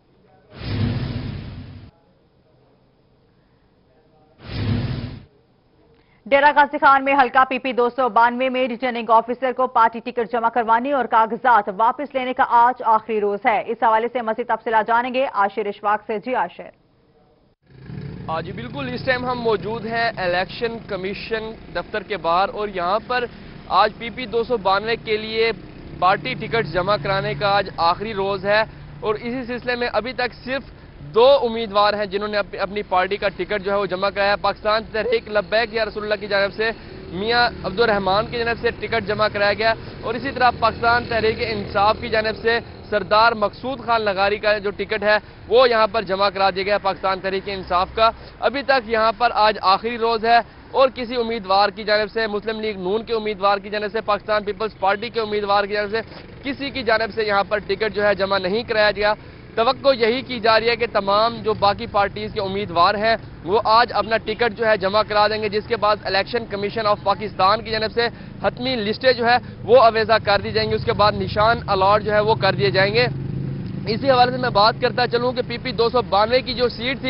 डेरा गाजी खान में हल्का पीपी दो सौ बानवे में रिटर्निंग ऑफिसर को पार्टी टिकट जमा करवाने और कागजात वापस लेने का आज आखिरी रोज है। इस हवाले से मजीद तफसीलात जानेंगे आशिर इशफाक से। जी आशिर। जी बिल्कुल, इस टाइम हम मौजूद हैं इलेक्शन कमीशन दफ्तर के बाहर और यहाँ पर आज पीपी दो सौ बानवे के लिए पार्टी टिकट जमा कराने का आज आखिरी रोज है और इसी सिलसिले में अभी तक सिर्फ दो उम्मीदवार हैं जिन्होंने अपनी पार्टी का टिकट जो है वो जमा कराया। पाकिस्तान तहरीक लब्बैक या रसूलुल्लाह की जानिब से मियां अब्दुल रहमान की जानिब से टिकट जमा कराया गया और इसी तरह पाकिस्तान तहरीक इंसाफ की जानिब से सरदार मकसूद खान लगारी का जो टिकट है वो यहाँ पर जमा करा दिया गया पाकिस्तान तहरीक इंसाफ का। अभी तक यहाँ पर आज आखिरी रोज है और किसी उम्मीदवार की जानिब से, मुस्लिम लीग नून के उम्मीदवार की जानिब से, पाकिस्तान पीपल्स पार्टी के उम्मीदवार की जानिब से किसी की जानिब से यहाँ पर टिकट जो है जमा नहीं कराया गया। तवक्को यही की जा रही है कि तमाम जो बाकी पार्टीज के उम्मीदवार हैं वो आज अपना टिकट जो है जमा करा देंगे, जिसके बाद इलेक्शन कमीशन ऑफ पाकिस्तान की जानिब से हतमी लिस्टें जो है वो अवेजा कर दी जाएंगी। उसके बाद निशान अलॉट जो है वो कर दिए जाएंगे। इसी हवाले से मैं बात करता चलूं कि पीपी दो सौ बानवे की जो सीट थी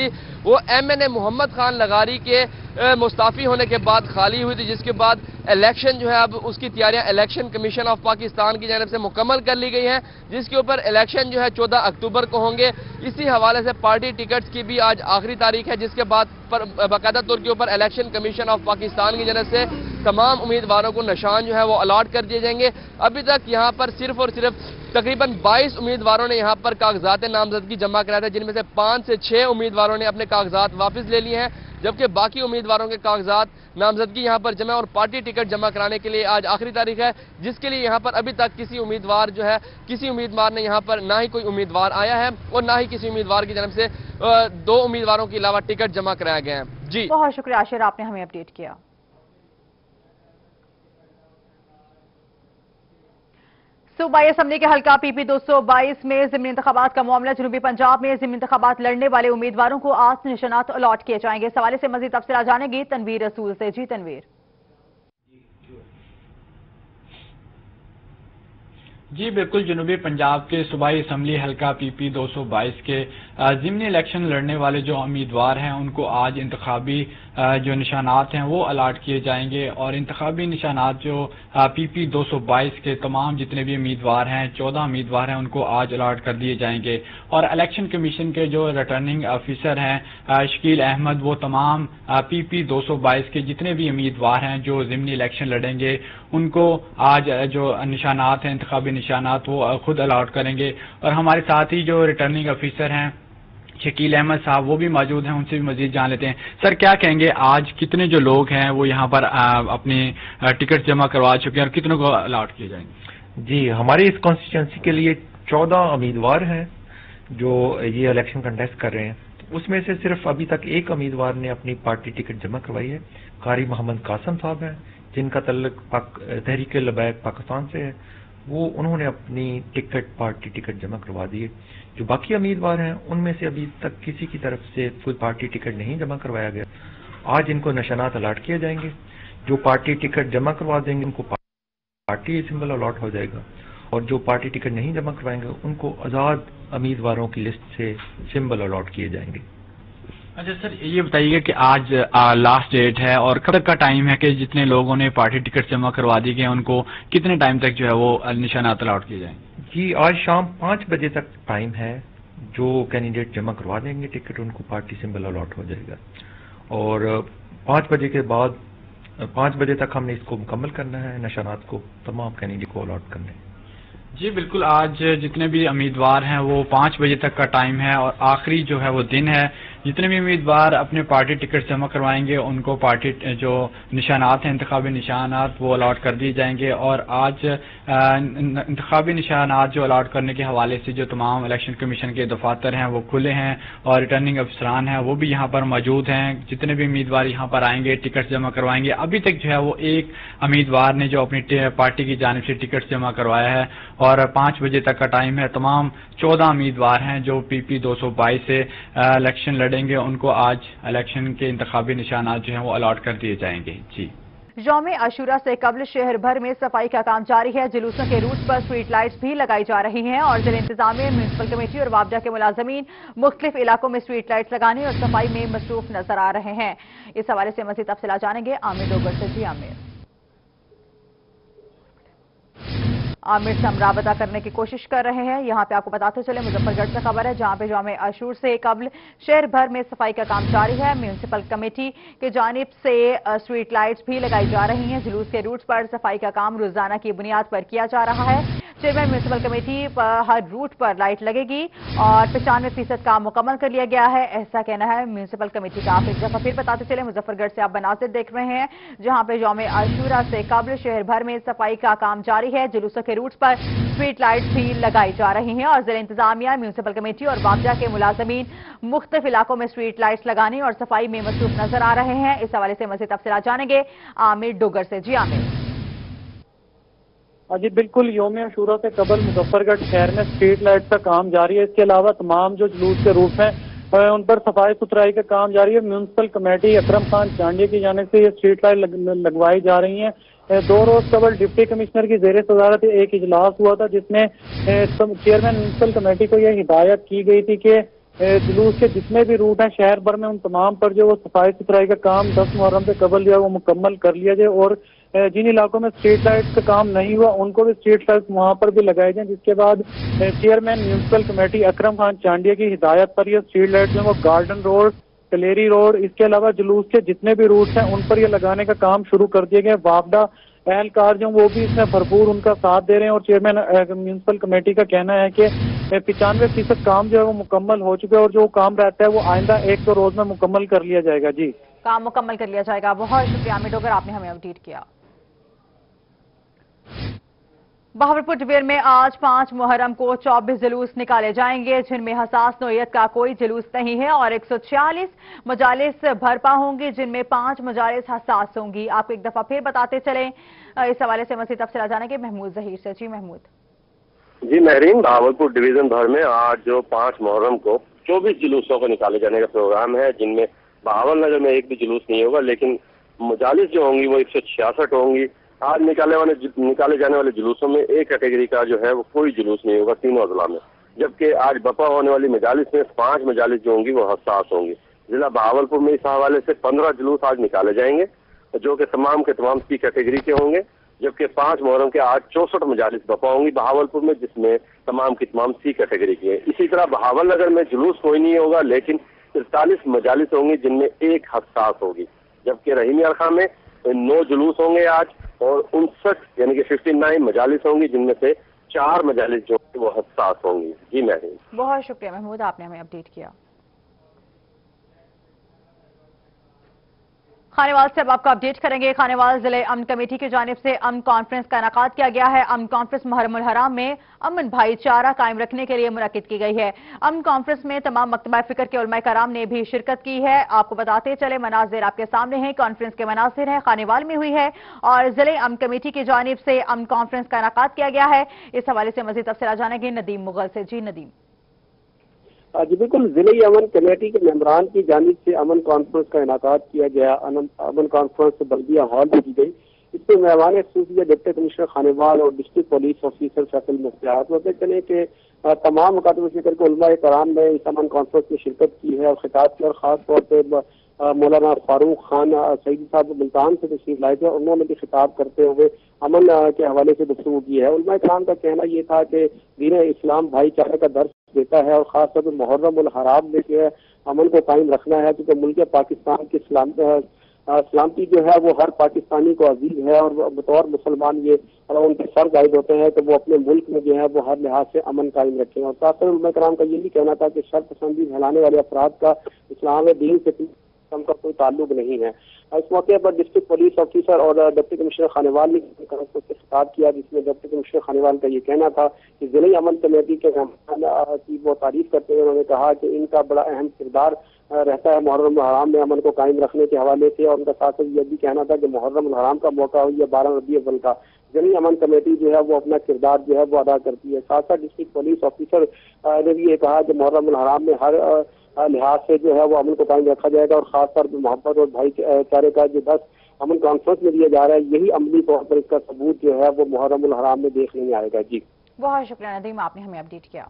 وہ M N A Muhammad Khan لغاری کے مستعفی ہونے کے بعد خالی ہوئی تھی، جس کے بعد الیکشن جو ہے اب اس کی تیاریاں الیکشن کمیشن آف پاکستان کی جانب سے مکمل کر لی گئی ہیں، جس کے اوپر الیکشن جو ہے چودہ اکتوبر کو ہوں گے۔ اسی حوالے سے پارٹی ٹکٹس کی بھی آج آخری تاریخ ہے، جس کے بعد باقاعدہ طور کے اوپر الیکشن کمیشن آف پاکستان کی جانب سے تمام امیدواروں کو نشان جو ہے وہ الاٹ کر دیے جائیں گے۔ ابھی تک یہاں پر صرف اور صرف تقریباً بائیس امیدواروں نے یہاں پر کاغذات نامزدگی جمع کرایا تھا، جن میں سے پانچ سے چھ امیدواروں نے اپنے کاغذات واپس لے لیے ہیں، جبکہ باقی امیدواروں کے کاغذات نامزدگی یہاں پر جمع اور پارٹی ٹکٹ جمع کرانے کے لیے آج آخری تاریخ ہے، جس کے لیے یہاں پر ابھی تک کسی امیدوار جو ہے کسی امیدوار نے یہاں پر نہ ہی کوئی امیدوار آیا ہے اور نہ ہی کسی امیدوار کی جانب سے دو امیدواروں کے علاوہ ٹکٹ جمع کرایا گیا ہے۔ جی بہت شکریہ عاشر، آپ نے ہمیں اپڈیٹ کیا۔ صوبائی اسمبلی کے حلقہ پی پی دو سو بائیس میں ضمنی انتخابات کا معاملہ، جنوبی پنجاب میں ضمنی انتخابات لڑنے والے امیدواروں کو آج نشانات الاٹ کیے جائیں گے۔ اس حوالے سے مزید تفصیلات جانیں گی تنویر رسول سے۔ جی تنویر۔ جی بالکل، جنوبی پنجاب کے صوبائی اسمبلی حلقہ پی پی دو سو بائیس کے ضمنی الیکشن لڑنے والے جو امیدوار ہیں ان کو آج انتخابی جو نشانات ہیں وہ الاٹ کیے جائیں گے، اور انتخابی نشانات جو پی پی دو سو بائیس کے تمام جتنے بھی امیدوار ہیں، چودہ امیدوار ہیں، ان کو آج الاٹ کر دیے جائیں گے۔ اور الیکشن کمیشن کے جو ریٹرننگ آفیسر ہیں شکیل احمد، وہ تمام پی پی دو سو بائیس کے جتنے بھی امیدوار ہیں جو ضمنی الیکشن لڑیں گے ان کو آج جو نشانات ہیں، انتخابی نشانات، وہ خود الاٹ کریں گے۔ اور ہمارے ساتھ ہی جو ریٹرننگ آفیسر ہیں شکیل احمد صاحب وہ بھی موجود ہیں، ان سے بھی مزید جان لیتے ہیں۔ سر کیا کہیں گے، آج کتنے جو لوگ ہیں وہ یہاں پر اپنی ٹکٹ جمع کروا چکے ہیں اور کتنوں کو الاٹ کیے جائیں گے؟ جی ہماری اس کانسٹیچوئنسی کے لیے چودہ امیدوار ہیں جو یہ الیکشن کنٹیسٹ کر رہے ہیں، اس میں سے صرف ابھی تک ایک امیدوار نے اپنی پارٹی ٹکٹ جمع کروائی ہے، قاری محمد قاسم صاحب ہیں جن کا تعلق تحریک لبیک پاکستان سے ہے، وہ انہوں نے اپنی ٹکٹ پارٹی ٹکٹ جمع کروا دی ہے۔ جو باقی امیدوار ہیں ان میں سے ابھی تک کسی کی طرف سے کوئی پارٹی ٹکٹ نہیں جمع کروایا گیا۔ آج ان کو نشانات الاٹ کیے جائیں گے، جو پارٹی ٹکٹ جمع کروا دیں گے ان کو پارٹی سمبل الاٹ ہو جائے گا، اور جو پارٹی ٹکٹ نہیں جمع کروائیں گے ان کو آزاد امیدواروں کی لسٹ سے سمبل الاٹ کیے جائیں گے۔ اچھا سر، یہ بتائیے کہ آج لاسٹ ڈیٹ ہے اور کب تک کا ٹائم ہے کہ جتنے لوگوں نے پارٹی ٹکٹ جمع کروا دی گئے ان کو کتنے ٹائم تک جو ہے وہ نشانات الاٹ کیے جائیں؟ جی آج شام پانچ بجے تک ٹائم ہے، جو کینڈیڈیٹ جمع کروا دیں گے ٹکٹ ان کو پارٹی سمبل الاٹ ہو جائے گا، اور پانچ بجے کے بعد پانچ بجے تک ہم نے اس کو مکمل کرنا ہے، نشانات کو تمام کینڈیڈیٹ کو الاٹ کرنا ہے۔ جی بالکل، آج جتنے بھی امیدوار ہیں وہ پانچ بجے تک کا ٹائم ہے اور آخری جو ہے وہ دن ہے۔ جتنے بھی امیدوار اپنے پارٹی ٹکٹ جمع کروائیں گے ان کو پارٹی جو نشانات ہیں، انتخابی نشانات، وہ الاٹ کر دیے جائیں گے۔ اور آج انتخابی نشانات جو الاٹ کرنے کے حوالے سے جو تمام الیکشن کمیشن کے دفاتر ہیں وہ کھلے ہیں، اور ریٹرننگ افسران ہیں وہ بھی یہاں پر موجود ہیں۔ جتنے بھی امیدوار یہاں پر آئیں گے ٹکٹ جمع کروائیں گے۔ ابھی تک جو ہے وہ ایک امیدوار نے جو اپنی پارٹی کی جانب سے ٹکٹ جمع کروایا ہے، اور پانچ بجے تک کا ٹائم ہے۔ تمام چودہ امیدوار ہیں جو پی پی دو سو بائیس سے الیکشن لڑیں گے، ان کو آج الیکشن کے انتخابی نشانات جو ہیں وہ الاٹ کر دیے جائیں گے۔ جی یوم عاشورہ سے قبل شہر بھر میں صفائی کا کام جاری ہے۔ جلوسوں کے روٹ پر اسٹریٹ لائٹس بھی لگائی جا رہی ہیں، اور ضلع انتظامیہ، میونسپل کمیٹی اور وابڈا کے ملازمین مختلف علاقوں میں اسٹریٹ لائٹس لگانے اور صفائی میں مصروف نظر آ رہے ہیں۔ اس حوالے سے مزید تفصیلات جانیں گے عامر ڈوگر سے۔ جی عامر۔ عامر سے ہم رابطہ کرنے کی کوشش کر رہے ہیں۔ یہاں پہ آپ کو بتاتے چلے مظفر گڑھ سے خبر ہے، جہاں پہ یوم عاشور سے قبل شہر بھر میں صفائی کا کام جاری ہے۔ میونسپل کمیٹی کی جانب سے اسٹریٹ لائٹس بھی لگائی جا رہی ہیں۔ جلوس کے روٹ پر صفائی کا کام روزانہ کی بنیاد پر کیا جا رہا ہے۔ چیئرمین میونسپل کمیٹی ہر روٹ پر لائٹ لگے گی اور پچانوے فیصد کام مکمل کر لیا گیا ہے، ایسا کہنا ہے میونسپل کمیٹی کا۔ آپ ایک دفعہ پھر بتاتے چلے مظفر گڑھ سے آپ مناظر دیکھ رہے ہیں، جہاں پہ یوم عاشورہ سے قبل شہر بھر میں صفائی کا کام جاری ہے۔ جلوسوں کے روٹ پر اسٹریٹ لائٹس بھی لگائی جا رہی ہیں، اور ضلع انتظامیہ، میونسپل کمیٹی اور وابڈا کے ملازمین مختلف علاقوں میں اسٹریٹ لائٹس لگانے اور صفائی میں مصروف نظر آ رہے ہیں۔ اس حوالے سے مزید تفصیلات جانیں گے عامر ڈوگر سے۔ جی عامر۔ جی بالکل، یوم عاشورہ سے قبل مظفر گڑھ شہر میں اسٹریٹ لائٹ کا کام جاری ہے۔ اس کے علاوہ تمام جو جلوس کے روٹ ہیں ان پر صفائی ستھرائی کا کام جاری ہے۔ میونسپل کمیٹی اکرم خان چانڈی کی جانب سے یہ اسٹریٹ لائٹ لگوائی جا رہی ہیں۔ دو روز قبل ڈپٹی کمشنر کی زیر صدارت ایک اجلاس ہوا تھا، جس میں چیئرمین میونسپل کمیٹی کو یہ ہدایت کی گئی تھی کہ जुलूस के जितने भी रूट हैं शहर भर में, उन तमाम पर जो वो सफाई सुथराई का काम दस मुहर्रम से कबल जो है वो मुकम्मल कर लिया जाए, और जिन इलाकों में स्ट्रीट लाइट्स का काम नहीं हुआ उनको भी स्ट्रीट लाइट्स वहां पर भी लगाए जाएं, जिसके बाद chairman municipal committee Akram Khan Chandia की हिदायत पर ये स्ट्रीट लाइट्स में वो गार्डन रोड, कलेरी रोड, इसके अलावा जुलूस के जितने भी रूट्स हैं उन पर ये लगाने का काम शुरू कर दिए गए। वापडा एहलकार जो वो भी इसमें भरपूर उनका साथ दे रहे हैं, और चेयरमैन म्यूनसिपल कमेटी का कहना है कि पिचानवे फीसद काम जो है वो मुकम्मल हो चुका है, और जो काम रहता है वो आइंदा एक सौ रोज में मुकम्मल कर लिया जाएगा। जी, काम मुकम्मल कर लिया जाएगा। बहुत शुक्रिया अमित डोगर, आपने हमें अपडेट किया। बहावलपुर डिवीजन में आज पांच मुहर्रम को चौबीस जुलूस निकाले जाएंगे, जिनमें हसास नोयत का कोई जुलूस नहीं है, और एक सौ छियालीस मजालिस भरपा होंगी, जिनमें पांच मजालिस हसास होंगी। आपको एक दफा फिर बताते चलें, इस हवाले से मज़ीद तफसील जानेंगे महमूद जहीर से। जी महमूद। जी महरीन, बहावलपुर डिवीजन भर में आज जो पांच मुहर्रम को चौबीस जुलूसों को निकाले जाने का प्रोग्राम है, जिनमें बहावल नगर में एक भी जुलूस नहीं होगा, लेकिन मजालिस जो होंगी वो एक सौ छियासठ होंगी। आज निकाले वाले निकाले जाने वाले जुलूसों में एक कैटेगरी का जो है वो कोई जुलूस नहीं होगा तीनों अजला में, जबकि आज बपा होने वाली मजालिस में पांच मजालिस जो होंगी वो हसास होंगी। जिला बहावलपुर में इस हवाले से पंद्रह जुलूस आज निकाले जाएंगे, जो कि तमाम के तमाम सी कैटेगरी के होंगे, जबकि पांच मुहर्रम के आज चौसठ मजालिस बपा होंगी बहावलपुर में, जिसमें तमाम की तमाम सी कैटेगरी की है। इसी तरह बहावल नगर में जुलूस कोई नहीं होगा, लेकिन तिरतालीस मजालिस होंगी, जिनमें एक हसास होगी, जबकि रहीमी अरखा में नौ जुलूस होंगे आज, और उनसठ यानी कि फिफ्टी नाइन मजालिस होंगी, जिनमें से चार मजालिस जो वो हसास होंगी। जी महमूद, बहुत शुक्रिया महमूद, आपने हमें अपडेट किया। खानेवाल से अब आपको अपडेट करेंगे। खानेवाल जिले अमन कमेटी की जानिब से अमन कॉन्फ्रेंस का इनेकाद किया गया है। अमन कॉन्फ्रेंस मुहर्रमुल हराम में अमन भाईचारा कायम रखने के लिए मुनक्किद की गई है। अमन कॉन्फ्रेंस में तमाम मकतबा फिक्र के उलमा कराम ने भी शिरकत की है। आपको बताते चले, मनाजिर आपके सामने हैं, कॉन्फ्रेंस के मनाजिर हैं, खानेवाल में हुई है, और जिले अमन कमेटी की जानिब से अमन कॉन्फ्रेंस का इनेकाद किया गया है। इस हवाले से मजीद तफसील जानेंगे नदीम मुगल से। जी नदीम। जी बिल्कुल, जिले अमन कमेटी के मेंबरान की जानिब से अमन कॉन्फ्रेंस का इनेकाद किया गया। अमन कॉन्फ्रेंस बल्दिया हॉल में की गई। इसमें मेहमान खसूसियत डिप्टी कमिश्नर खानेवाल और district police officer Faisal Mukhtiar होते चले कि तमाम मुकातब फिक्र के उलमा कराम ने इस अमन कॉन्फ्रेंस में शिरकत की है और खिताब किया, और खास तौर पर मौलाना फारूक खान सईदी साहब मुल्तान से तशरीफ लाए थे, उन्होंने भी खिताब करते हुए अमन के हवाले से गुफ्तगू की है। उलमा कराम का कहना ये था कि दीन इस्लाम भाईचारे का दर्ज देता है, और खासतौर पर मुहर्रम उल हराम में जो है अमन को कायम रखना है, क्योंकि मुल्क पाकिस्तान की इस्लाम सलामती जो है वो हर पाकिस्तानी को अजीज है, और बतौर मुसलमान ये उनके फर्ज आयद होते हैं कि वो अपने मुल्क में जो है वो हर लिहाज से अमन कायम रखें। और साथ उलमा कराम का ये भी कहना था कि शर पसंदी फैलाने वाले अफराद का इस्लाम दीन से का कोई ताल्लुक नहीं है। इस मौके पर डिस्ट्रिक्ट पुलिस ऑफिसर और डिप्टी कमिश्नर खानेवाल ने खिताब किया, जिसमें डिप्टी कमिश्नर खानेवाल का ये कहना था कि जिले अमन कमेटी के मेहमान की वो तारीफ करते हुए उन्होंने कहा कि इनका बड़ा अहम किरदार रहता है मुहर्रम हराम में अमन को कायम रखने के हवाले से, और उनका साथ ये भी कहना था कि मुहर्रम हराम का मौका हो या बारह रबी अव्वल का, जिले अमन कमेटी जो है वो अपना किरदार जो है वो अदा करती है। साथ साथ डिस्ट्रिक्ट पुलिस ऑफिसर ने भी ये कहा कि मुहर्रम हराम में हर लिहाज से जो है वो अमन को कायम रखा जाएगा, और खासतौर पर मोहब्बत और भाईचारे का जो दस अमन कॉन्फ्रेंस में दिया जा रहा है, यही अमली तौर पर इसका सबूत जो है वो मुहर्रम हराम में देखने में आएगा। जी बहुत शुक्रिया नदीम, आपने हमें अपडेट किया।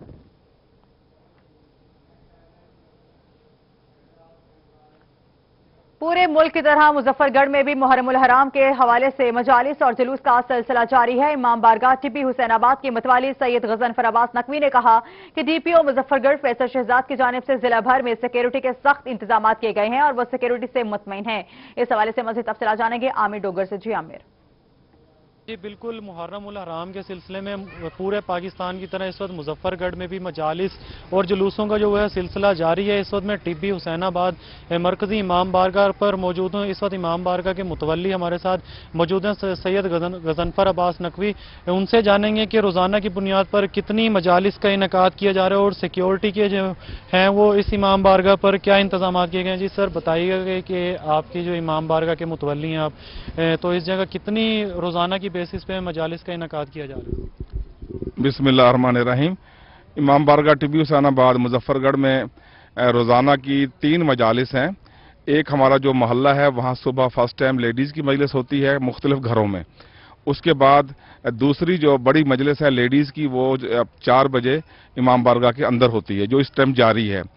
पूरे मुल्क की तरह मुजफ्फरगढ़ में भी मुहर्रमुल हराम के हवाले से मजालिस और जुलूस का सिलसिला जारी है। इमाम बारगाह टिब्बी हुसैनाबाद की मतवाली सैयद गजनफर अब्बास नकवी ने कहा कि डीपीओ मुजफ्फरगढ़ फैसल शहजाद की जानिब से जिला भर में सिक्योरिटी के सख्त इंतजाम किए गए हैं और वो सिक्योरिटी से मुतमईन हैं। इस हवाले से मजीद तफसील जानेंगे आमिर डोगर से। जी आमिर। जी बिल्कुल, मुहर्रम उल हराम के सिलसिले में पूरे पाकिस्तान की तरह इस वक्त मुजफ्फरगढ़ में भी मजालिस और जुलूसों का जो है सिलसिला जारी है। इस वक्त मैं टिब्बी हुसैनाबाद मरकजी इमाम बारगाह पर मौजूद हूँ। इस वक्त इमाम बारगाह के मुतवल्ली हमारे साथ मौजूद हैं सैयद गजनफर अब्बास नकवी। उनसे जानेंगे कि रोज़ाना की बुनियाद पर कितनी मजालिस का इनेकाद किया जा रहा है और सिक्योरिटी के जो हैं वो इस इमाम बारगाह पर क्या इंतजाम किए गए हैं। जी सर बताइएगा कि आपकी जो इमाम बारगाह के मुतवल्ली हैं आप, तो इस जगह कितनी रोज़ाना की बेसिस पे मजालिस का इनेकाद किया जा रहा है। बिस्मिल्लाहिर्रहमानिर्रहीम। इमाम बारगाह टिब्बी हुसैनाबाद मुजफ्फरगढ़ में रोज़ाना की तीन मजालिस हैं। एक हमारा जो मोहल्ला है वहाँ सुबह फर्स्ट टाइम लेडीज़ की मजलिस होती है मुख्तलिफ घरों में। उसके बाद दूसरी जो बड़ी मजलिस है लेडीज़ की वो चार बजे इमाम बारगाह के अंदर होती है जो इस टाइम जारी है।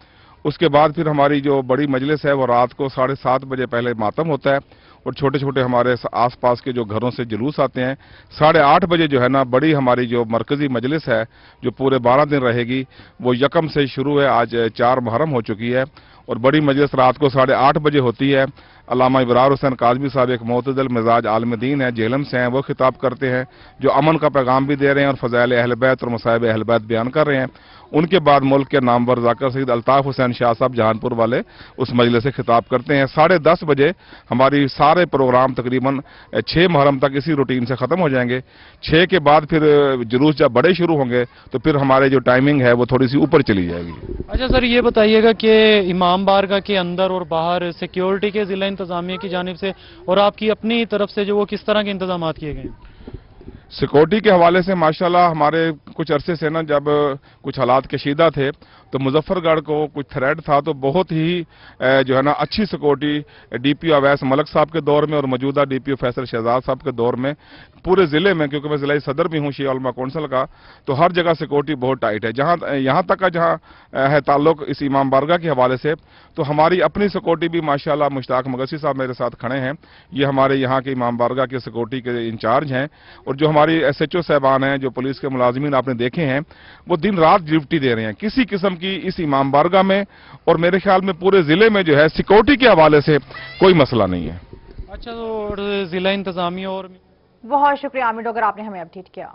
उसके बाद फिर हमारी जो बड़ी मजलिस है वो रात को साढ़े सात बजे पहले मातम होता है और छोटे छोटे हमारे आसपास के जो घरों से जुलूस आते हैं। साढ़े आठ बजे जो है ना बड़ी हमारी जो मरकजी मजलिस है जो पूरे बारह दिन रहेगी वो यकम से शुरू है। आज चार मुहर्रम हो चुकी है और बड़ी मजलिस रात को साढ़े आठ बजे होती है। अल्लामा इब्रार हुसैन काज़मी साहब एक मोतदल मिजाज आलिम दीन है, जेहलम से हैं, वो खिताब करते हैं जो अमन का पैगाम भी दे रहे हैं और फ़ज़ाइल अहल बैत और मसाइब अहल बैत बयान कर रहे हैं। उनके बाद मुल्क के नामवर ज़ाकिर सईद अल्ताफ़ हुसैन शाह साहब जहानपुर वाले उस मजलिस से खिताब करते हैं। साढ़े दस बजे हमारी सारे प्रोग्राम तकरीबन छः मुहर्रम तक इसी रूटीन से ख़त्म हो जाएंगे। छः के बाद फिर जुलूस जब बड़े शुरू होंगे तो फिर हमारे जो टाइमिंग है वो थोड़ी सी ऊपर चली जाएगी। अच्छा सर, ये बताइएगा कि इमाम बारगाह के अंदर और बाहर सिक्योरिटी के जिला इंतजामिया की जानिब से और आपकी अपनी तरफ से जो वो किस तरह के इंतजाम किए गए? सिक्योरिटी के हवाले से माशाल्लाह हमारे कुछ अरसे से ना जब कुछ हालात कशीदा थे तो मुजफ्फरगढ़ को कुछ थ्रेड था तो बहुत ही जो है ना अच्छी सिक्योरिटी डीपीओ अवैस मलक साहब के दौर में और मौजूदा डीपीओ फैसल शहजाद साहब के दौर में पूरे ज़िले में, क्योंकि मैं ज़िला सदर भी हूँ शिया उलमा कौंसिल का, तो हर जगह सिक्योरिटी बहुत टाइट है। जहाँ यहाँ तक का जहाँ है ताल्लुक इस इमाम बारगाह के हवाले से तो हमारी अपनी सिक्योरिटी भी माशाल्लाह मुश्ताक मगसी साहब मेरे साथ खड़े हैं, ये हमारे यहाँ के इमाम बारगाह के सिक्योरिटी के इंचार्ज हैं। और जो हमारी एस एच ओ साहबान हैं, जो पुलिस के मुलाजिमीन आपने देखे हैं, वो दिन रात ड्यूटी दे रहे हैं किसी किस्म की इस इमाम बारगाह में। और मेरे ख्याल में पूरे ज़िले में जो है सिक्योरिटी के हवाले से कोई मसला नहीं है। अच्छा, तो ज़िला इंतजामिया और बहुत शुक्रिया आमिर डोगर, आपने हमें अपडेट किया।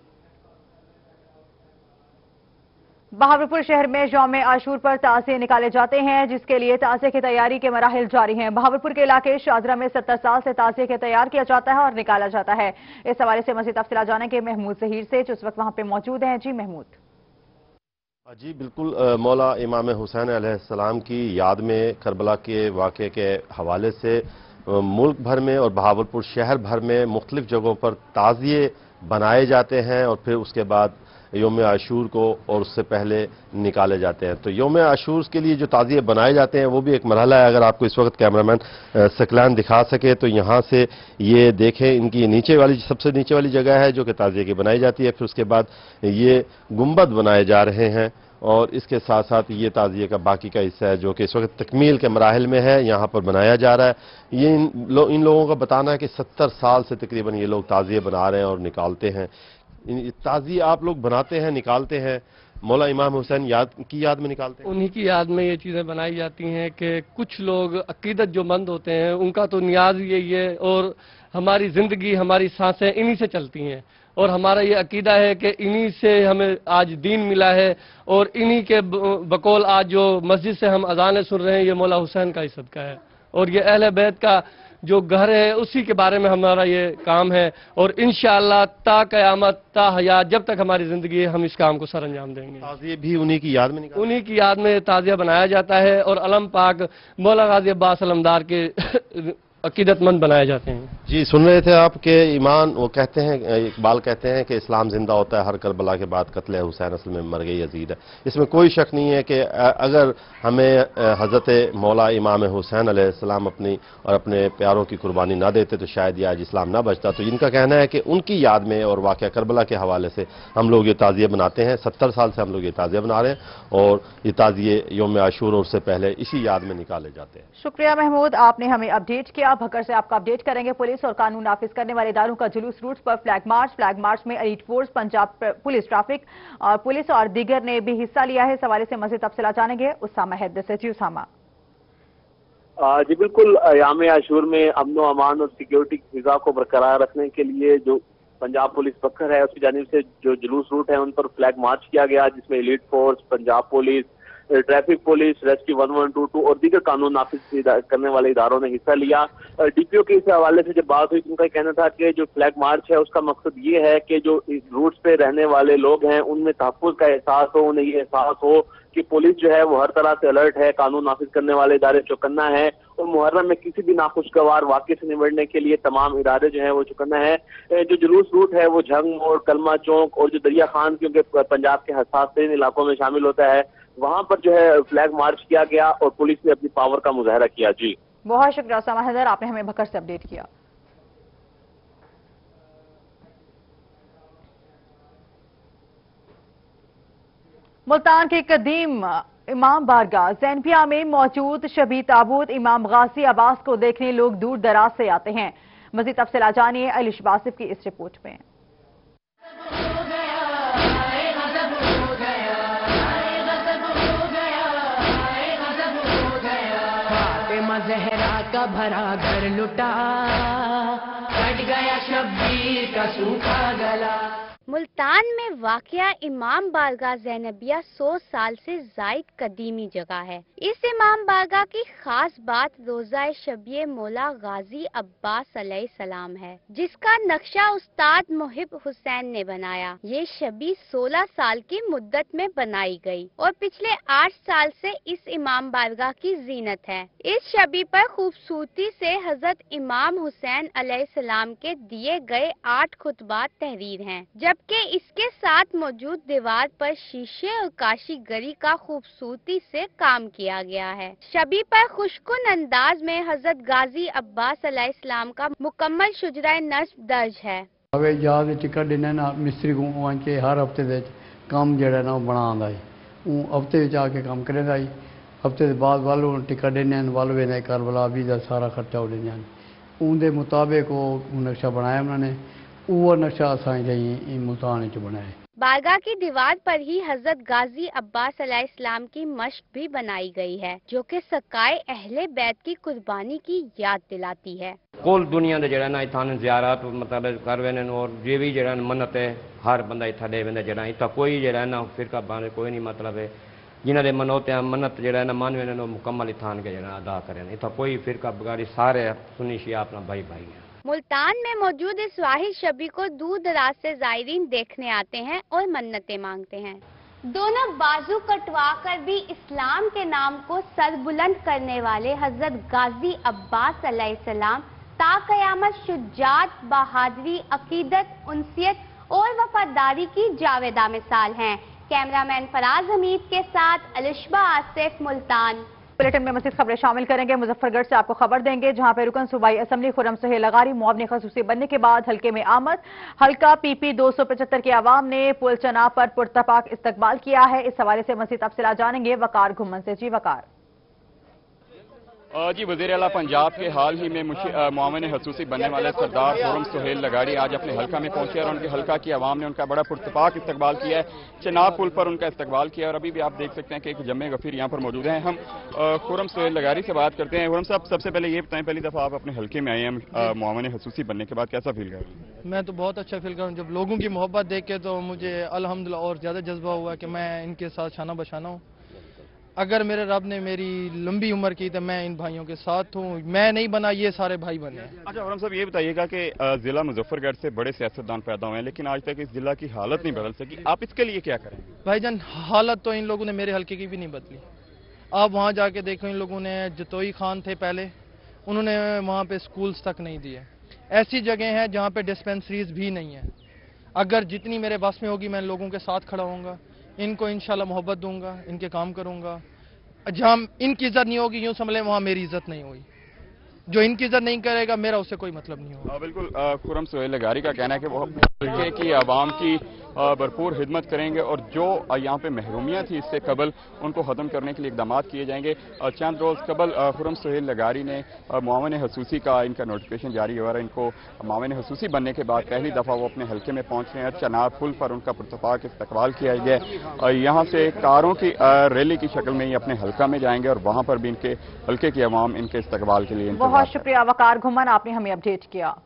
बहावलपुर शहर में यौम आशूर पर ताज़िए निकाले जाते हैं, जिसके लिए ताज़िए की तैयारी के मराहिल जारी हैं। बहावलपुर के इलाके शाहजरा में सत्तर साल से ताज़िए के तैयार किया जाता है और निकाला जाता है। इस हवाले से मज़ीद तफसीलात जाने के महमूद ज़हीर से, जो इस वक्त वहां पे मौजूद हैं। जी महमूद। जी बिल्कुल, मौला इमाम हुसैन अलैहिस्सलाम की याद में करबला के वाक़े के हवाले से मुल्क भर में और बहावलपुर शहर भर में मुख्तलिफ जगहों पर ताज़िए बनाए जाते हैं और फिर उसके बाद यौम आशूर को और उससे पहले निकाले जाते हैं। तो यौम आशूर के लिए जो ताज़िए बनाए जाते हैं वो भी एक मरहला है। अगर आपको इस वक्त कैमरामैन सकलान दिखा सके तो यहाँ से ये देखें, इनकी नीचे वाली सबसे नीचे वाली जगह है जो कि ताज़िए की बनाई जाती है। फिर उसके बाद ये गुंबद बनाए जा रहे हैं और इसके साथ साथ ये ताज़िए का बाकी का हिस्सा है जो कि इस वक्त तकमील के मराहिल में है, यहाँ पर बनाया जा रहा है। ये इन, लो, इन लोगों का बताना है कि सत्तर साल से तकरीबन ये लोग ताज़िए बना रहे हैं और निकालते हैं। ताज़िए आप लोग बनाते हैं, निकालते हैं, मौला इमाम हुसैन याद की याद में निकालते हैं? उन्हीं की याद में ये चीज़ें बनाई जाती हैं कि कुछ लोग अकीदत जो मंद होते हैं उनका तो नियाज यही है और हमारी ज़िंदगी, हमारी सांसें इन्हीं से चलती हैं और हमारा ये अकीदा है कि इन्हीं से हमें आज दीन मिला है और इन्हीं के बकौल आज जो मस्जिद से हम अजानें सुन रहे हैं ये मौला हुसैन का ही सदका है और ये अहले बैत का जो घर है उसी के बारे में हमारा ये काम है और इंशाअल्लाह ता क़यामत ता हयात जब तक हमारी ज़िंदगी है हम इस काम को सर अंजाम देंगे। ताज़िए भी उन्हीं की याद में उन्हीं की याद में ताज़िया बनाया जाता है और अलम पाक मौला गाज़ी अब्बास अलमदार के अकीदतमंद बनाए जाते हैं। जी सुन रहे थे आप कि ईमान, वो कहते हैं, इकबाल कहते हैं कि इस्लाम जिंदा होता है हर करबला के बाद, कत्ल हुसैन असल में मर गई यजीद है। इसमें कोई शक नहीं है कि अगर हमें हज़रत मौला इमाम हुसैन अलैहिस्सलाम अपनी और अपने प्यारों की कुर्बानी ना देते तो शायद ये आज इस्लाम ना बचता। तो इनका कहना है कि उनकी याद में और वाक़या करबला के हवाले से हम लोग ये ताज़िए बनाते हैं। सत्तर साल से हम लोग ये ताज़िए बना रहे हैं और ये ताज़िए यौम आशूर और उससे पहले इसी याद में निकाले जाते हैं। शुक्रिया महमूद, आपने हमें अपडेट किया। भक्कर से आपका अपडेट करेंगे। पुलिस और कानून नाफिज करने वाले इदारों का जुलूस रूट्स पर फ्लैग मार्च। फ्लैग मार्च में elite force, Punjab police, traffic और पुलिस और दीगर ने भी हिस्सा लिया है। इस हवाले से मजीद तफसील जानेंगे उसामा हैदर से। जी उसामा। जी बिल्कुल, याम आशूर में अमन व अमान और सिक्योरिटी की फिजा को बरकरार रखने के लिए जो पंजाब पुलिस बक्कर है उसकी जानिब से जो जुलूस रूट है उन पर फ्लैग मार्च किया गया, जिसमें elite force, Punjab police, traffic police, rescue one one two two और दीगर कानून नाफिज करने वाले इदारों ने हिस्सा लिया। डीपीओ के इस हवाले से जब बात हुई तो उनका कहना था कि जो फ्लैग मार्च है उसका मकसद ये है कि जो रूट्स पे रहने वाले लोग हैं उनमें तहफ़्फ़ुज़ का एहसास हो, उन्हें ये एहसास हो कि पुलिस जो है वो हर तरह से अलर्ट है, कानून नाफिज करने वाले इदारे चौकन्ना है और मुहर्रम में किसी भी नाखुशगवार वाक़े से निबटने के लिए तमाम इदारे जो है वो चौकन्ना है। जो जुलूस रूट है वो झंग मोड़, कलमा चौक और जो दरिया खान, क्योंकि पंजाब के हसास तरीन इलाकों में शामिल होता है, वहां पर जो है फ्लैग मार्च किया गया और पुलिस ने अपनी पावर का मुजाहरा किया। जी बहुत शुक्रिया उसामा हैदर, आपने हमें भक्कर से अपडेट किया। मुल्तान के कदीम इमाम बारगाह ज़ैनबिया में मौजूद शबी ताबूत इमाम गाजी अब्बास को देखने लोग दूर दराज से आते हैं। मज़ीद तफसील जानिए अलिश बासिफ की इस रिपोर्ट में। ज़हरा का भरा घर लुटा, कट गया शब्बीर का सूखा गला। मुल्तान में वाक़या इमाम बारगाह ज़ैनबिया सौ साल से ज़ायद कदीमी जगह है। इस इमाम बारगाह की खास बात रोज़ा शबी मौला गाजी अब्बास अलैहिस्सलाम है, जिसका नक्शा उस्ताद मुहिब हुसैन ने बनाया। ये शबी सोलह साल की मुद्दत में बनाई गई और पिछले आठ साल से इस इमाम बारगाह की जीनत है। इस शबी पर खूबसूरती से हजरत इमाम हुसैन अलैहिस्सलाम के दिए गए आठ खुतबात तहरीर हैं, जबकि इसके साथ मौजूद दीवार पर शीशे और काशी गरी का खूबसूरती से काम किया गया है। शबी पर खुशकुन अंदाज में हजरत गाजी अब्बास अलैहिस्सलाम का मुकम्मल शुजरा नस्ब दर्ज है। हवे जहाज टिकट देने ना मिस्त्री को आके हर हफ्ते दे काम जड़ा ना बनांदा है, उ हफ्ते विच आके काम करेंदा है। हफ्ते के बाद वालों टिकट देने वालों वेने करबला भी दा सारा खर्चा हो देने उनके मुताबिक वो नक्शा बनाया उन्होंने, वो नक्शा असां मुल्तान च बनाया। बारगाह की दीवार पर ही हजरत गाजी अब्बास अलैहिस्सलाम की मश्क भी बनाई गई है, जो कि सकाए अहले बैत की कुर्बानी की याद दिलाती है। कुल दुनिया दे जड़ा ना इथान ज़ियारत मतलब कर वेने और जे भी जड़ा मन्नत है हर बंदा इथा दे वेंदा जड़ा इथा कोई जड़ा ना फिरका बाने कोई नहीं मतलब है जिन्हां दे मनोते मन्नत जड़ा ना मान वेने मुकम्मल इथान के जड़ा अदा करें इथा कोई फिरका बगारी सारे सुन्नी शिया अपना भाई भाई है। मुल्तान में मौजूद इस वाहिद शबी को दूर दराज से जायरीन देखने आते हैं और मन्नतें मांगते हैं। दोनों बाजू कटवा कर भी इस्लाम के नाम को सरबुलंद करने वाले हजरत गाजी अब्बास अलैहिस्सलाम ता क़यामत शुजात, बहादुरी, अकीदत, उनसियत और वफादारी की जावेदा मिसाल हैं। कैमरामैन फराज हमीद के साथ अलिशबा आसिफ, मुल्तान। बुलेटिन में मज़ीद खबरें शामिल करेंगे। मुजफ्फरगढ़ से आपको खबर देंगे, जहां पे रुकन सूबाई असम्बली खुर्रम सुहेल लगारी मुआवने खसूसी बनने के बाद हल्के में आमद। हल्का पीपी दो सौ पचहत्तर के आवाम ने पुल चना पर पुरतपाक इस्तकबाल किया है। इस हवाले से मज़ीद तफसील जानेंगे वकार घुम्मन से। जी वकार। जी वज़ीर आला पंजाब के हाल ही में मुआवन खसूसी बनने वाले सरदार खुर्रम सुहेल लगारी आज अपने हल्का में पहुंचे और उनके हल्का की आवाम ने उनका बड़ा पुरतपाक इस्तकबाल किया है। चनाब पुल पर उनका इस्तकबाल किया और अभी भी आप देख सकते हैं कि एक जमे गफीर यहाँ पर मौजूद हैं। हम खुर्रम सुहेल लगारी से बात करते हैं। खुर्रम साहब, सबसे पहले ये बताएं, पहली दफ़ा आप अपने हल्के में आए हैं मुआवन खसूसी बनने के बाद, कैसा फील कर रहे हैं? मैं तो बहुत अच्छा फील कर रहा हूँ। जब लोगों की मोहब्बत देख के तो मुझे अल्हम्दुलिल्लाह और ज़्यादा जज्बा हुआ कि मैं इनके साथ शाना बशाना हूँ। अगर मेरे रब ने मेरी लंबी उम्र की तो मैं इन भाइयों के साथ हूँ। मैं नहीं बना, ये सारे भाई बने। अच्छा खुर्रम साहब, ये बताइएगा कि जिला मुजफ्फरगढ़ से बड़े सियासतदान पैदा हुए हैं, लेकिन आज तक इस जिला की हालत नहीं बदल सकी। आप इसके लिए क्या करें? भाईजान, हालत तो इन लोगों ने मेरे हल्के की भी नहीं बदली। आप वहाँ जाके देखो, इन लोगों ने जतोई खान थे पहले, उन्होंने वहाँ पे स्कूल्स तक नहीं दिए। ऐसी जगह है जहाँ पे डिस्पेंसरीज भी नहीं है। अगर जितनी मेरे बस में होगी मैं लोगों के साथ खड़ा होऊंगा, इनको इंशाल्लाह मोहब्बत दूंगा, इनके काम करूंगा। जहाँ इनकी इज्जत नहीं होगी, यूं समझ लें वहाँ मेरी इज्जत नहीं होगी। जो इनकी इज्जत नहीं करेगा मेरा उससे कोई मतलब नहीं होगा। बिल्कुल, खुर्रम सुहेल लगारी का कहना है कि वो हल्के की आवाम की भरपूर खिदमत करेंगे और जो यहाँ पे महरूमियाँ थी इससे कबल उनको ख़त्म करने के लिए इकदाम किए जाएंगे। चंद रोज़ कबल खुर्रम सुहेल लगारी ने मुआवन खसूसी का इनका नोटिफिकेशन जारी हुआ है। इनको मुआवन खसूसी बनने के बाद पहली दफ़ा वो अपने हल्के में पहुँच रहे हैं। चनाब पुल पर उनका पुरतपाक इस्तकबाल किया गया। यहाँ से कारों की रैली की शक्ल में ही अपने हल्का में जाएंगे और वहाँ पर भी इनके हल्के की आवाम इनके इस्तकबाल के लिए। बहुत शुक्रिया वकार घुम्मन, आपने हमें अपडेट किया।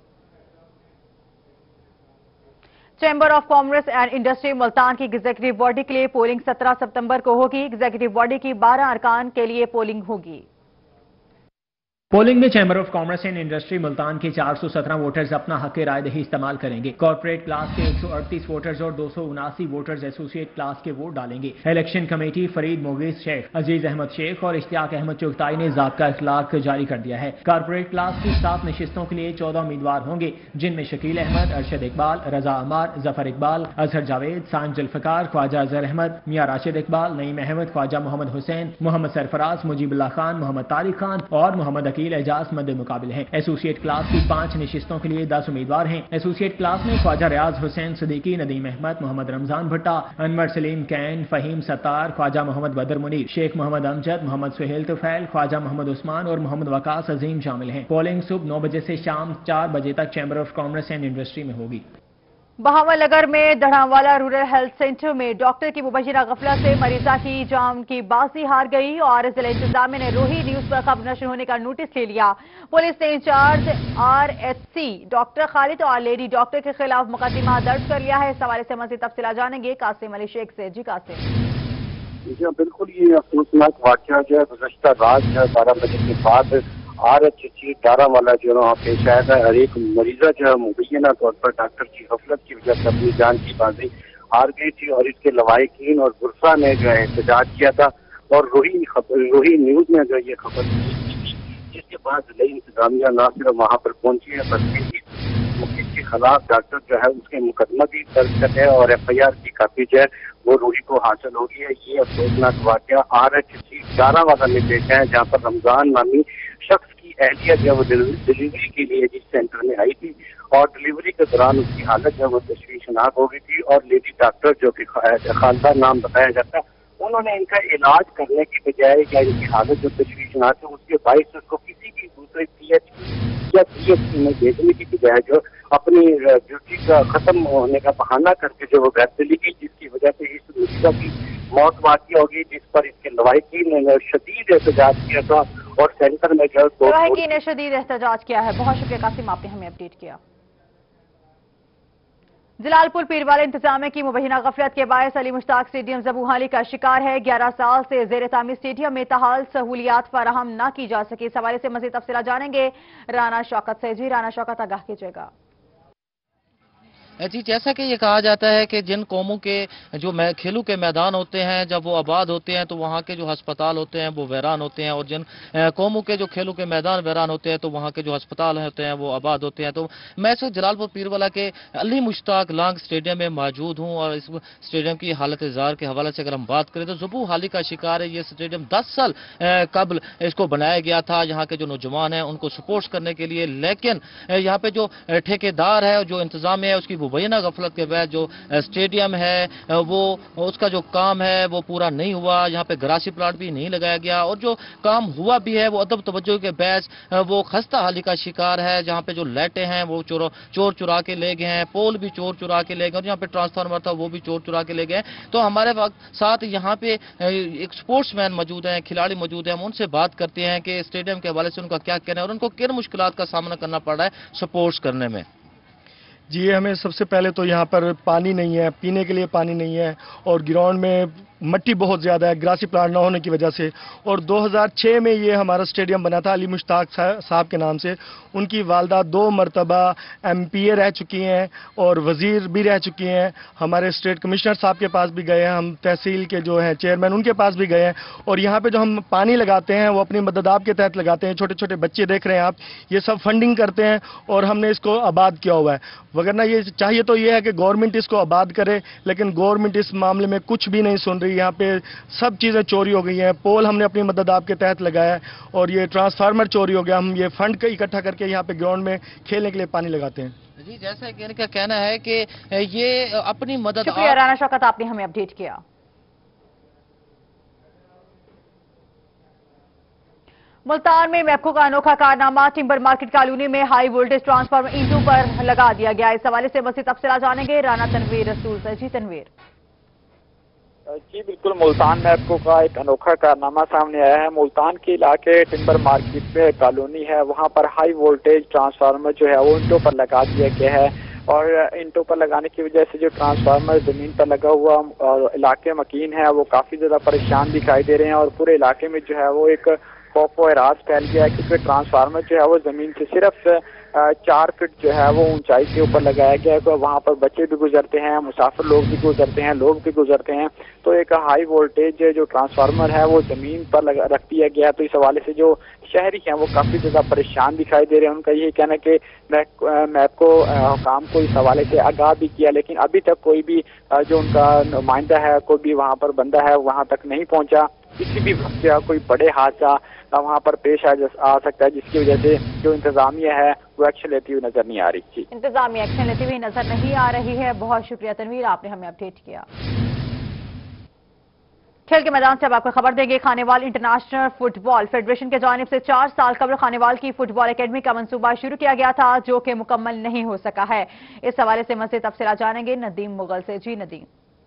Chamber of commerce and industry Multan की एग्जीक्यूटिव बॉडी के लिए पोलिंग सत्रह सितंबर को होगी। एग्जीक्यूटिव बॉडी की बारह अरकान के लिए पोलिंग होगी। पोलिंग में chamber of commerce and industry Multan के चार सौ सत्रह वोटर्स अपना हक राय दही इस्तेमाल करेंगे। कॉर्पोरेट क्लास के एक सौ अड़तीस वोटर्स और दो सौ उनासी वोटर्स एसोसिएट क्लास के वोट डालेंगे। इलेक्शन कमेटी फरीद मोगीज शेख, अजीज अहमद शेख और इश्तियाक अहमद चुगताई ने ज़ाब्ता इखलाक जारी कर दिया है। कॉर्पोरेट क्लास की सात नशिस्तों के लिए चौदह उम्मीदवार होंगे, जिनमें शकील अहमद, अरशद इकबाल, रजा अमार, जफर इकबाल, अजहर जावेद, सांज जुल्फकार, ख्वाजा अजहर अहमद, मियां राशिद इकबाल, नईम अहमद, ख्वाजा मोहम्मद हुसैन, मोहम्मद सरफराज, मुजीबुल्लाह खान, मोहम्मद तारिक खान और मोहम्मद वकील एजाज मद मुकाबिल हैं। एसोसिएट क्लास की पांच नशिस्तों के लिए दस उम्मीदवार हैं। एसोसिएट क्लास में ख्वाजा रियाज हुसैन सिद्दीकी, नदीम अहमद, मोहम्मद रमजान भट्टा, अनवर सलीम कैन, फहीम सत्तार, ख्वाजा मोहम्मद बदर मुनीर, शेख मोहम्मद अमजद, मोहम्मद सुहेल तुफैल, ख्वाजा मोहम्मद उस्मान और मोहम्मद वकास अजीम शामिल हैं। पोलिंग सुबह नौ बजे से शाम चार बजे तक chamber of commerce and industry में होगी। बहावल नगर में धड़ावाला रूरल हेल्थ सेंटर में डॉक्टर की मुबैना गफलत से मरीजा की जान की बाजी हार गई और जिला इंतजामिया ने रोही न्यूज पर खबर नशर होने का नोटिस ले लिया। पुलिस ने incharge R H C doctor Khalid और लेडी डॉक्टर के खिलाफ मुकदमा दर्ज कर लिया है। इस हवाले से मजीद तफसील जानेंगे कासिम अली शेख से। जी कासिम। जी बिल्कुल, ये अफसोसनाक वाकया जो है गुज़श्ता रात जो है बारह बजे के बाद आर एच सी डारा वाला जो है वहाँ पेश आया था। हर एक मरीजा जो है मुबैना तौर पर डॉक्टर की गफलत की वजह से अपनी जान की बाजी हार गई थी और इसके लवाहिकीन और गुस्सा ने जो है एहतजाज किया था और रोही रोही न्यूज में जो ये खबर दी थी, जिसके बाद जिला इंतजामिया न सिर्फ वहाँ पर पहुंची है बल्कि मुखिस के खिलाफ डॉक्टर जो है उसके मुकदमा भी दर्ज कर है और एफ आई आर की कापी जो है वो रोही को हासिल हो गई है। ये अफसोसनाक वाकया आर एच सी डारा वाला में पेश है, जहाँ पर रमजान नामी शख्स की एहलिया जो है वो डिलीवरी के लिए जिस सेंटर में आई थी और डिलीवरी के दौरान उसकी हालत जो है वो तशवीशनाक हो गई थी और लेडी डॉक्टर जो कि खालदा नाम बताया जाता है, उन्होंने इनका इलाज करने की बजाय या इनकी हालत जो तशवीशनाक है उसके बाईस उसको किसी भी दूसरे पी एच या पी एच सी में भेजने की बजाय जो अपनी ड्यूटी का खत्म होने का बहाना करके जो वो घर चली गई, जिसकी वजह से इस मरीजा की मौत वाक़ई होगी, जिस पर इसके लवाहिकीन ने शदीद एहतजाज किया था और सेंटर में जो लवाहिकीन ने शदीद एहतजाज किया है। बहुत शुक्रिया कासिम, आपने हमें अपडेट किया। जलालपुर पीरवाला इंतजामिया की मुबैना गफलत के बायस अली मुश्ताक स्टेडियम ज़बूहाली का शिकार है। ग्यारह साल से जेर तामीर स्टेडियम में तहाल सहूलियात फराहम न की जा सकी। इस हवाले से मजीद तफसीला जानेंगे राना शौकत से। जी राना शौकत, आगाह कीजिएगा। जी, जैसा कि ये कहा जाता है कि जिन कौमों के जो खेलों के मैदान होते हैं जब वो आबाद होते हैं तो वहाँ के जो अस्पताल होते हैं वो वैरान होते हैं और जिन कौमों के जो खेलों के मैदान वैरान होते हैं तो वहाँ के जो अस्पताल होते हैं वो आबाद होते हैं। तो मैं इस जलालपुर पीरवाला के अली मुश्ताक लांग स्टेडियम में मौजूद हूँ और इस स्टेडियम की हालत जार के हवाले से अगर हम बात करें तो ज़बू हाली का शिकार है। ये स्टेडियम दस साल कबल इसको बनाया गया था यहाँ के जो नौजवान हैं उनको सपोर्ट करने के लिए, लेकिन यहाँ पे जो ठेकेदार है जो इंतजाम है उसकी मुबैना गफलत के बाद जो स्टेडियम है वो उसका जो काम है वो पूरा नहीं हुआ। यहाँ पे ग्रासी प्लांट भी नहीं लगाया गया और जो काम हुआ भी है वो अदब तवज्जो के बैच वो खस्ता हाली का शिकार है। जहाँ पे जो लाइटें हैं वो चोर चोर चुरा के ले गए हैं, पोल भी चोर चुरा के ले गए और यहाँ पे ट्रांसफार्मर था वो भी चोर चुरा के ले गए। तो हमारे वक्त साथ यहाँ पे एक स्पोर्ट्समैन मौजूद हैं, खिलाड़ी मौजूद हैं, हम उनसे बात करते हैं कि स्टेडियम के हवाले से उनका क्या कहना है और उनको किन मुश्किलात का सामना करना पड़ रहा है स्पोर्ट्स करने में। जी, हमें सबसे पहले तो यहाँ पर पानी नहीं है, पीने के लिए पानी नहीं है और ग्राउंड में मट्टी बहुत ज़्यादा है ग्रासी प्लांट ना होने की वजह से। और दो हज़ार छह में ये हमारा स्टेडियम बना था अली मुश्ताक साहब के नाम से। उनकी वालदा दो मरतबा एम पी ए रह चुकी हैं और वज़ीर भी रह चुकी हैं। हमारे स्टेट कमिश्नर साहब के पास भी गए हैं, हम तहसील के जो हैं चेयरमैन उनके पास भी गए हैं और यहाँ पे जो हम पानी लगाते हैं वो अपनी मददाब के तहत लगाते हैं। छोटे छोटे बच्चे देख रहे हैं आप, ये सब फंडिंग करते हैं और हमने इसको आबाद किया हुआ है। वगरना ये चाहिए तो ये है कि गवर्नमेंट इसको आबाद करे, लेकिन गवर्नमेंट इस मामले में कुछ भी नहीं सुन रही। यहाँ पे सब चीज़ें चोरी हो गई हैं। पोल हमने अपनी मदद आपके तहत लगाया और ये ट्रांसफार्मर चोरी हो गया। हम ये फंड इकट्ठा करके यहाँ पे ग्राउंड में खेलने के लिए पानी लगाते हैं। जी, जैसा कि इनका कहना है कि ये अपनी मदद। शुक्रिया राना शौकत, आपने हमें अपडेट किया। मुल्तान में मैपको का अनोखा कारनामा, टिम्बर मार्केट कॉलोनी में हाई वोल्टेज ट्रांसफार्मर ईंटों पर लगा दिया गया। इस हवाले से मज़ीद तफसीलात जानेंगे राना तनवीर रसूल से। जी तनवीर। जी बिल्कुल, मुल्तान मैपको का एक अनोखा कारनामा सामने आया है। मुल्तान के इलाके टिम्बर मार्केट में कॉलोनी है, वहां पर हाई वोल्टेज ट्रांसफार्मर जो है वो ईंटों पर लगा दिया गया है और ईंटों पर लगाने की वजह से जो ट्रांसफार्मर जमीन पर लगा हुआ और इलाके मकीन है वो काफी ज्यादा परेशान दिखाई दे रहे हैं और पूरे इलाके में जो है वो एक खौफ व एराज फैल गया है क्योंकि ट्रांसफार्मर जो है वो जमीन से सिर्फ चार फीट जो है वो ऊंचाई के ऊपर लगाया गया है। तो वहाँ पर बच्चे भी गुजरते हैं, मुसाफिर लोग भी गुजरते हैं, लोग भी गुजरते हैं। तो एक हाई वोल्टेज जो ट्रांसफार्मर है वो जमीन पर लगा रख दिया गया। तो इस हवाले से जो शहरी हैं वो काफी ज्यादा परेशान दिखाई दे रहे हैं। उनका यही कहना है कि मैप को हुकाम को इस हवाले से आगाह भी किया, लेकिन अभी तक कोई भी जो उनका नुमाइंदा है, कोई भी वहाँ पर बंदा है वहाँ तक नहीं पहुँचा। किसी भी वक्त जो है कोई बड़े हादसा वहाँ पर पेश आ, आ सकता है, जिसकी वजह से जो इंतजामिया है वो एक्शन लेती हुई नजर नहीं आ रही। जी, इंतजामिया एक्शन लेती हुई नजर नहीं आ रही है। बहुत शुक्रिया तनवीर, आपने हमें अपडेट किया। खेल के मैदान से अब आपको खबर देंगे। खानेवाल इंटरनेशनल फुटबॉल फेडरेशन के जानिब से चार साल कबल खानेवाल की फुटबॉल एकेडमी का मंसूबा शुरू किया गया था, जो कि मुकम्मल नहीं हो सका है। इस हवाले से मज़ीद तफसीलात जानेंगे नदीम मुगल से। जी नदीम।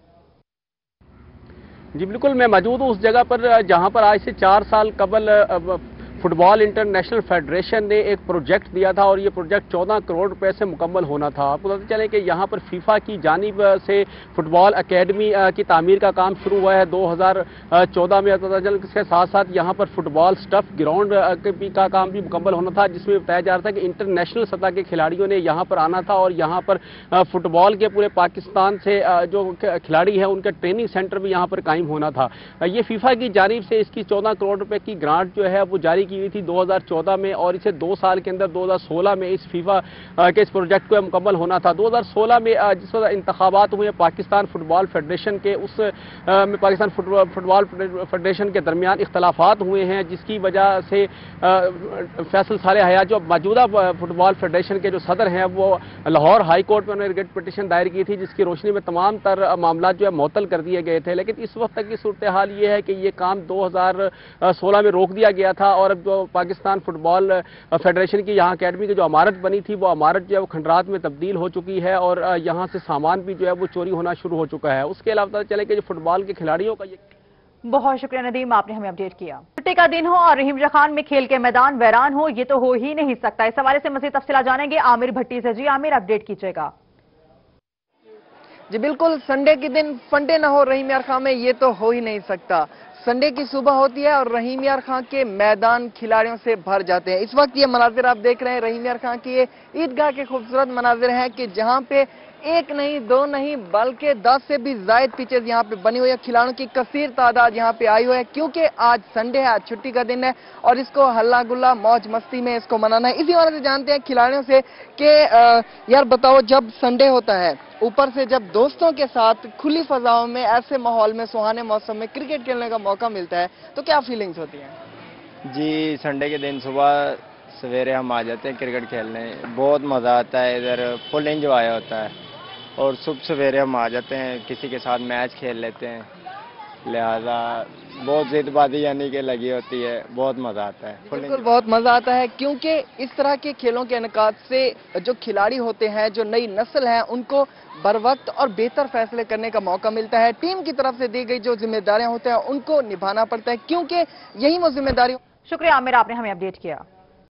जी बिल्कुल, मैं मौजूद हूँ उस जगह पर जहाँ पर आज से चार साल कबल फुटबॉल इंटरनेशनल फेडरेशन ने एक प्रोजेक्ट दिया था और ये प्रोजेक्ट चौदह करोड़ रुपए से मुकम्मल होना था। आपको पता चले कि यहाँ पर फीफा की जानिब से फुटबॉल एकेडमी की तामीर का काम शुरू हुआ है दो हज़ार चौदह में। पता चला इसके साथ साथ यहाँ पर फुटबॉल स्टफ ग्राउंड का काम भी मुकम्मल होना था, जिसमें बताया जा रहा था कि इंटरनेशनल सतह के खिलाड़ियों ने यहाँ पर आना था और यहाँ पर फुटबॉल के पूरे पाकिस्तान से जो खिलाड़ी हैं उनका ट्रेनिंग सेंटर भी यहाँ पर कायम होना था। ये फीफा की जानिब से इसकी चौदह करोड़ रुपए की ग्रांट जो है वो जारी की हुई थी दो हज़ार चौदह में और इसे दो साल के अंदर दो हज़ार सोलह में इस फीफा के इस प्रोजेक्ट को मुकम्मल होना था। दो हज़ार सोलह में जिस वक्त इंतखाबात हुए पाकिस्तान फुटबॉल फेडरेशन के, उस में पाकिस्तान फुटबॉल फेडरेशन के दरमियान इख्तलाफात हुए हैं, जिसकी वजह से फैसल साले हयात जो मौजूदा फुटबॉल फेडरेशन के जो सदर हैं वो लाहौर हाई कोर्ट में उन्होंने रिट पिटीशन दायर की थी, जिसकी रोशनी में तमाम तर मामला जो है मुअत्तल कर दिए गए थे। लेकिन इस वक्त तक की सूरत हाल ये है कि ये काम दो हज़ार सोलह में रोक दिया गया था और अब जो पाकिस्तान फुटबॉल फेडरेशन की यहाँ अकेडमी की जो इमारत बनी थी वो इमारत जो है वो खंडरात में तब्दील हो चुकी है और यहाँ से सामान भी जो है वो चोरी होना शुरू हो चुका है। उसके अलावा पता चले कि जो फुटबॉल के खिलाड़ियों का ये बहुत शुक्रिया नदीम, आपने हमें अपडेट किया। छुट्टी का दिन हो और रहीम खान में खेल के मैदान वीरान हो, ये तो हो ही नहीं सकता। इस हवाले से मज़ीद तफसीलात जानेंगे आमिर भट्टी से। जी आमिर, अपडेट कीजिएगा। जी बिल्कुल, संडे के दिन फंडे ना हो रहीम यार खां में, ये तो हो ही नहीं सकता। संडे की सुबह होती है और रहीम यार खां के मैदान खिलाड़ियों से भर जाते हैं। इस वक्त ये मनाजिर आप देख रहे हैं रहीम यार खां की ये ईदगाह के खूबसूरत मनाजिर हैं कि जहां पे एक नहीं दो नहीं बल्कि दस से भी ज्यादा पिचेस यहाँ पे बनी हुई है। खिलाड़ियों की कसीर तादाद यहाँ पे आई हुई है क्योंकि आज संडे है, आज छुट्टी का दिन है और इसको हल्ला गुल्ला मौज मस्ती में इसको मनाना है। इसी वजह से जानते हैं खिलाड़ियों से कि यार बताओ, जब संडे होता है ऊपर से जब दोस्तों के साथ खुली फजाओं में ऐसे माहौल में सुहाने मौसम में क्रिकेट खेलने का मौका मिलता है तो क्या फीलिंग्स होती हैं? जी संडे के दिन सुबह सवेरे हम आ जाते हैं क्रिकेट खेलने, बहुत मज़ा आता है, इधर फुल एंजॉय होता है और सुबह सवेरे हम आ जाते हैं, किसी के साथ मैच खेल लेते हैं, लिहाजा बहुत जिदबाजी यानी कि लगी होती है, बहुत मज़ा आता है। बिल्कुल बहुत मज़ा आता है क्योंकि इस तरह के खेलों के इनेकाद से जो खिलाड़ी होते हैं, जो नई नस्ल है, उनको बर वक्त और बेहतर फैसले करने का मौका मिलता है। टीम की तरफ से दी गई जो जिम्मेदारियां होती हैं उनको निभाना पड़ता है क्योंकि यही वो जिम्मेदारी। शुक्रिया आमिर, आपने हमें अपडेट किया।